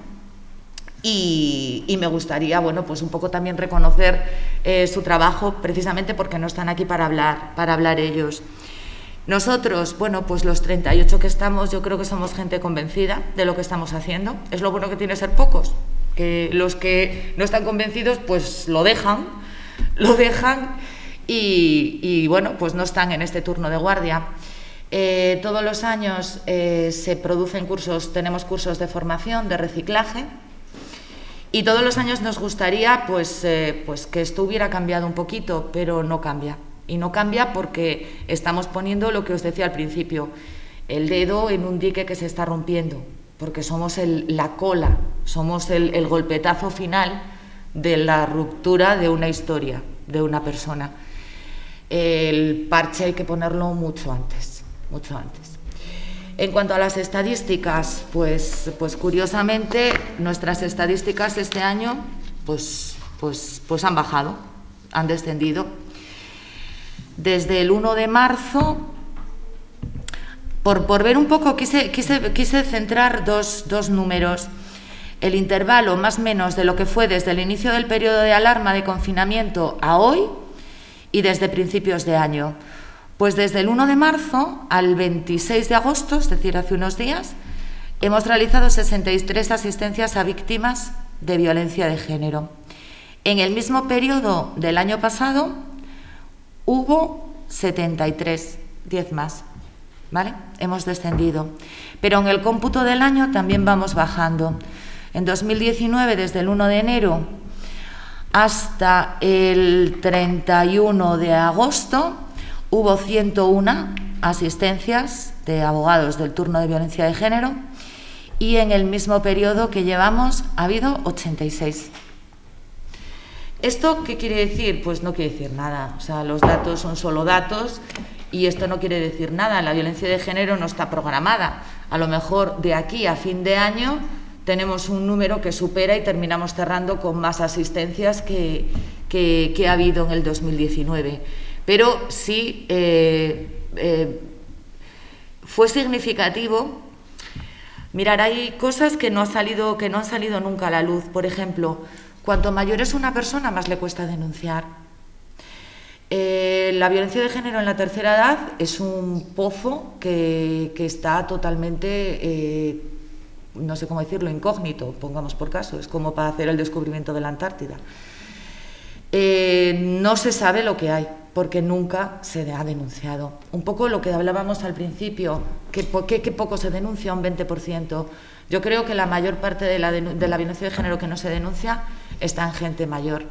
Y me gustaría, bueno, pues un poco también reconocer su trabajo, precisamente porque no están aquí para hablar ellos. Nosotros, bueno, pues los 38 que estamos, yo creo que somos gente convencida de lo que estamos haciendo. Es lo bueno que tiene ser pocos, que los que no están convencidos pues lo dejan y bueno, pues no están en este turno de guardia. Todos los años se producen cursos, tenemos cursos de formación, de reciclaje, y todos los años nos gustaría pues que esto hubiera cambiado un poquito, pero no cambia. Y no cambia porque estamos poniendo lo que os decía al principio, el dedo en un dique que se está rompiendo, porque somos la cola, somos el golpetazo final de la ruptura de una historia, de una persona. El parche hay que ponerlo mucho antes, mucho antes. En cuanto a las estadísticas, pues curiosamente nuestras estadísticas este año pues han bajado. han descendido. Desde el 1 de marzo, por ver un poco, quise centrar dos números. El intervalo más o menos de lo que fue desde el inicio del periodo de alarma de confinamiento a hoy y desde principios de año. Pues desde el 1 de marzo al 26 de agosto, es decir, hace unos días, hemos realizado 63 asistencias a víctimas de violencia de género. En el mismo periodo del año pasado hubo 73, 10 más, ¿vale? Hemos descendido. Pero en el cómputo del año también vamos bajando. En 2019, desde el 1 de enero hasta el 31 de agosto, hubo 101 asistencias de abogados del turno de violencia de género y en el mismo periodo que llevamos ha habido 86. ¿Esto qué quiere decir? Pues no quiere decir nada. O sea, los datos son solo datos y esto no quiere decir nada. La violencia de género no está programada. A lo mejor de aquí a fin de año tenemos un número que supera y terminamos cerrando con más asistencias que ha habido en el 2019. Pero sí fue significativo. Mirar, hay cosas que no han salido nunca a la luz. Por ejemplo, cuanto mayor es una persona, más le cuesta denunciar. La violencia de género en la tercera edad es un pozo que está totalmente, no sé cómo decirlo, incógnito, pongamos por caso. Es como para hacer el descubrimiento de la Antártida. No se sabe lo que hay, porque nunca se ha denunciado. Un poco lo que hablábamos al principio, que poco se denuncia, un 20%. Yo creo que la mayor parte de la violencia de género que no se denuncia está en gente mayor.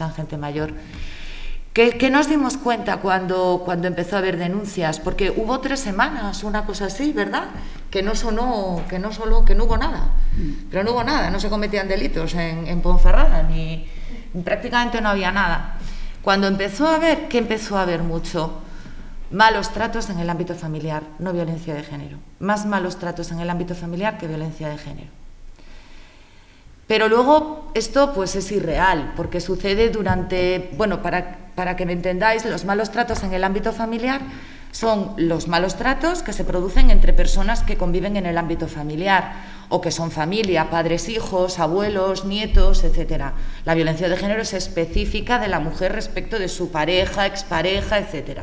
¿Qué nos dimos cuenta cuando empezó a haber denuncias? Porque hubo 3 semanas, una cosa así, ¿verdad? Que no hubo nada. Pero no hubo nada, no se cometían delitos en Ponferrada, prácticamente no había nada. Cuando empezó a haber mucho malos tratos en el ámbito familiar, no violencia de género, más malos tratos en el ámbito familiar que violencia de género. Pero luego esto pues es irreal, porque sucede durante, bueno, para que me entendáis, los malos tratos en el ámbito familiar son los malos tratos que se producen entre personas que conviven en el ámbito familiar o que son familia, padres, hijos, abuelos, nietos, etcétera. La violencia de género es específica de la mujer respecto de su pareja, expareja, etcétera.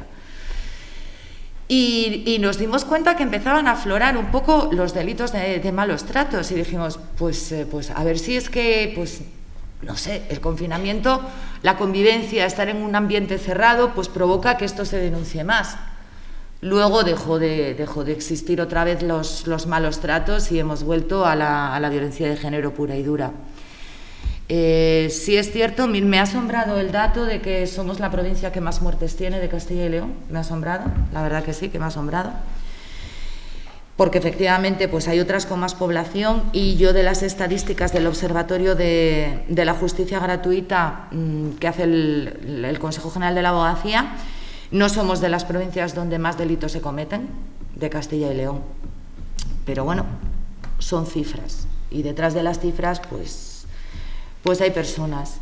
Y nos dimos cuenta que empezaban a aflorar un poco los delitos de malos tratos y dijimos, pues a ver si es que, pues no sé, el confinamiento, la convivencia, estar en un ambiente cerrado, pues provoca que esto se denuncie más. Luego dejó de existir otra vez los malos tratos y hemos vuelto a la violencia de género pura y dura. Sí es cierto, me ha asombrado el dato de que somos la provincia que más muertes tiene de Castilla y León. Me ha asombrado, la verdad que sí, que me ha asombrado. Porque efectivamente pues hay otras con más población y yo de las estadísticas del Observatorio de la Justicia Gratuita que hace el Consejo General de la Abogacía, no somos de las provincias donde más delitos se cometen, de Castilla y León. Pero bueno, son cifras y detrás de las cifras pues hay personas.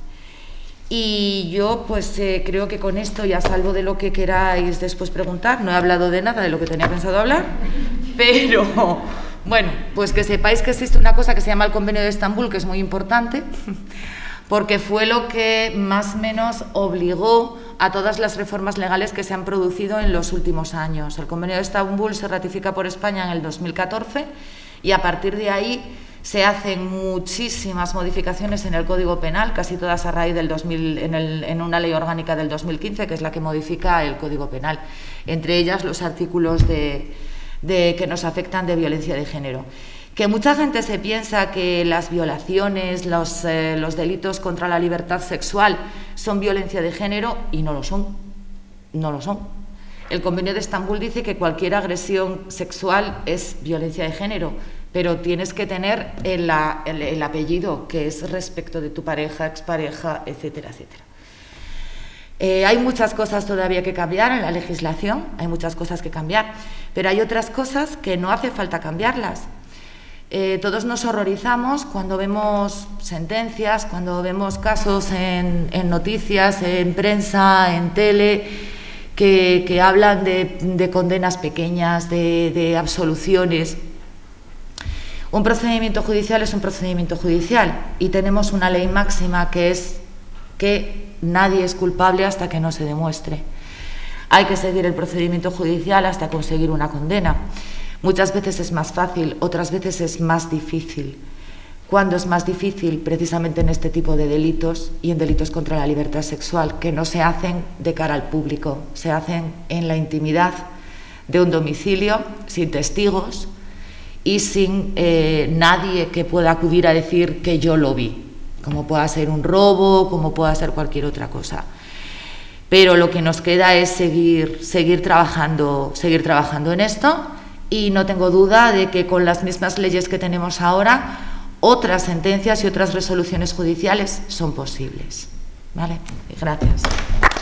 Y yo pues creo que con esto, ya salvo de lo que queráis después preguntar, no he hablado de nada de lo que tenía pensado hablar, pero bueno, pues que sepáis que existe una cosa que se llama el Convenio de Estambul, que es muy importante, porque fue lo que más o menos obligó a todas las reformas legales que se han producido en los últimos años. El Convenio de Estambul se ratifica por España en el 2014 y a partir de ahí se hacen muchísimas modificaciones en el Código Penal, casi todas a raíz del en una ley orgánica del 2015, que es la que modifica el Código Penal, entre ellas los artículos que nos afectan de violencia de género. Que mucha gente se piensa que las violaciones, los delitos contra la libertad sexual son violencia de género y no lo son, no lo son. El Convenio de Estambul dice que cualquier agresión sexual es violencia de género, pero tienes que tener el apellido, que es respecto de tu pareja, expareja, etcétera, etcétera. Hay muchas cosas todavía que cambiar en la legislación, hay muchas cosas que cambiar, pero hay otras cosas que no hace falta cambiarlas. Todos nos horrorizamos cuando vemos sentencias, cuando vemos casos en noticias, en prensa, en tele, que hablan de condenas pequeñas, de absoluciones. Un procedimiento judicial es un procedimiento judicial y tenemos una ley máxima que es que nadie es culpable hasta que no se demuestre. Hay que seguir el procedimiento judicial hasta conseguir una condena. Muchas veces es más fácil, otras veces es más difícil. ¿Cuándo es más difícil? Precisamente en este tipo de delitos y en delitos contra la libertad sexual, que no se hacen de cara al público, se hacen en la intimidad de un domicilio, sin testigos y sin nadie que pueda acudir a decir que yo lo vi, como pueda ser un robo, como pueda ser cualquier otra cosa. Pero lo que nos queda es seguir trabajando en esto, y no tengo duda de que con las mismas leyes que tenemos ahora, otras sentencias y otras resoluciones judiciales son posibles. ¿Vale? Gracias.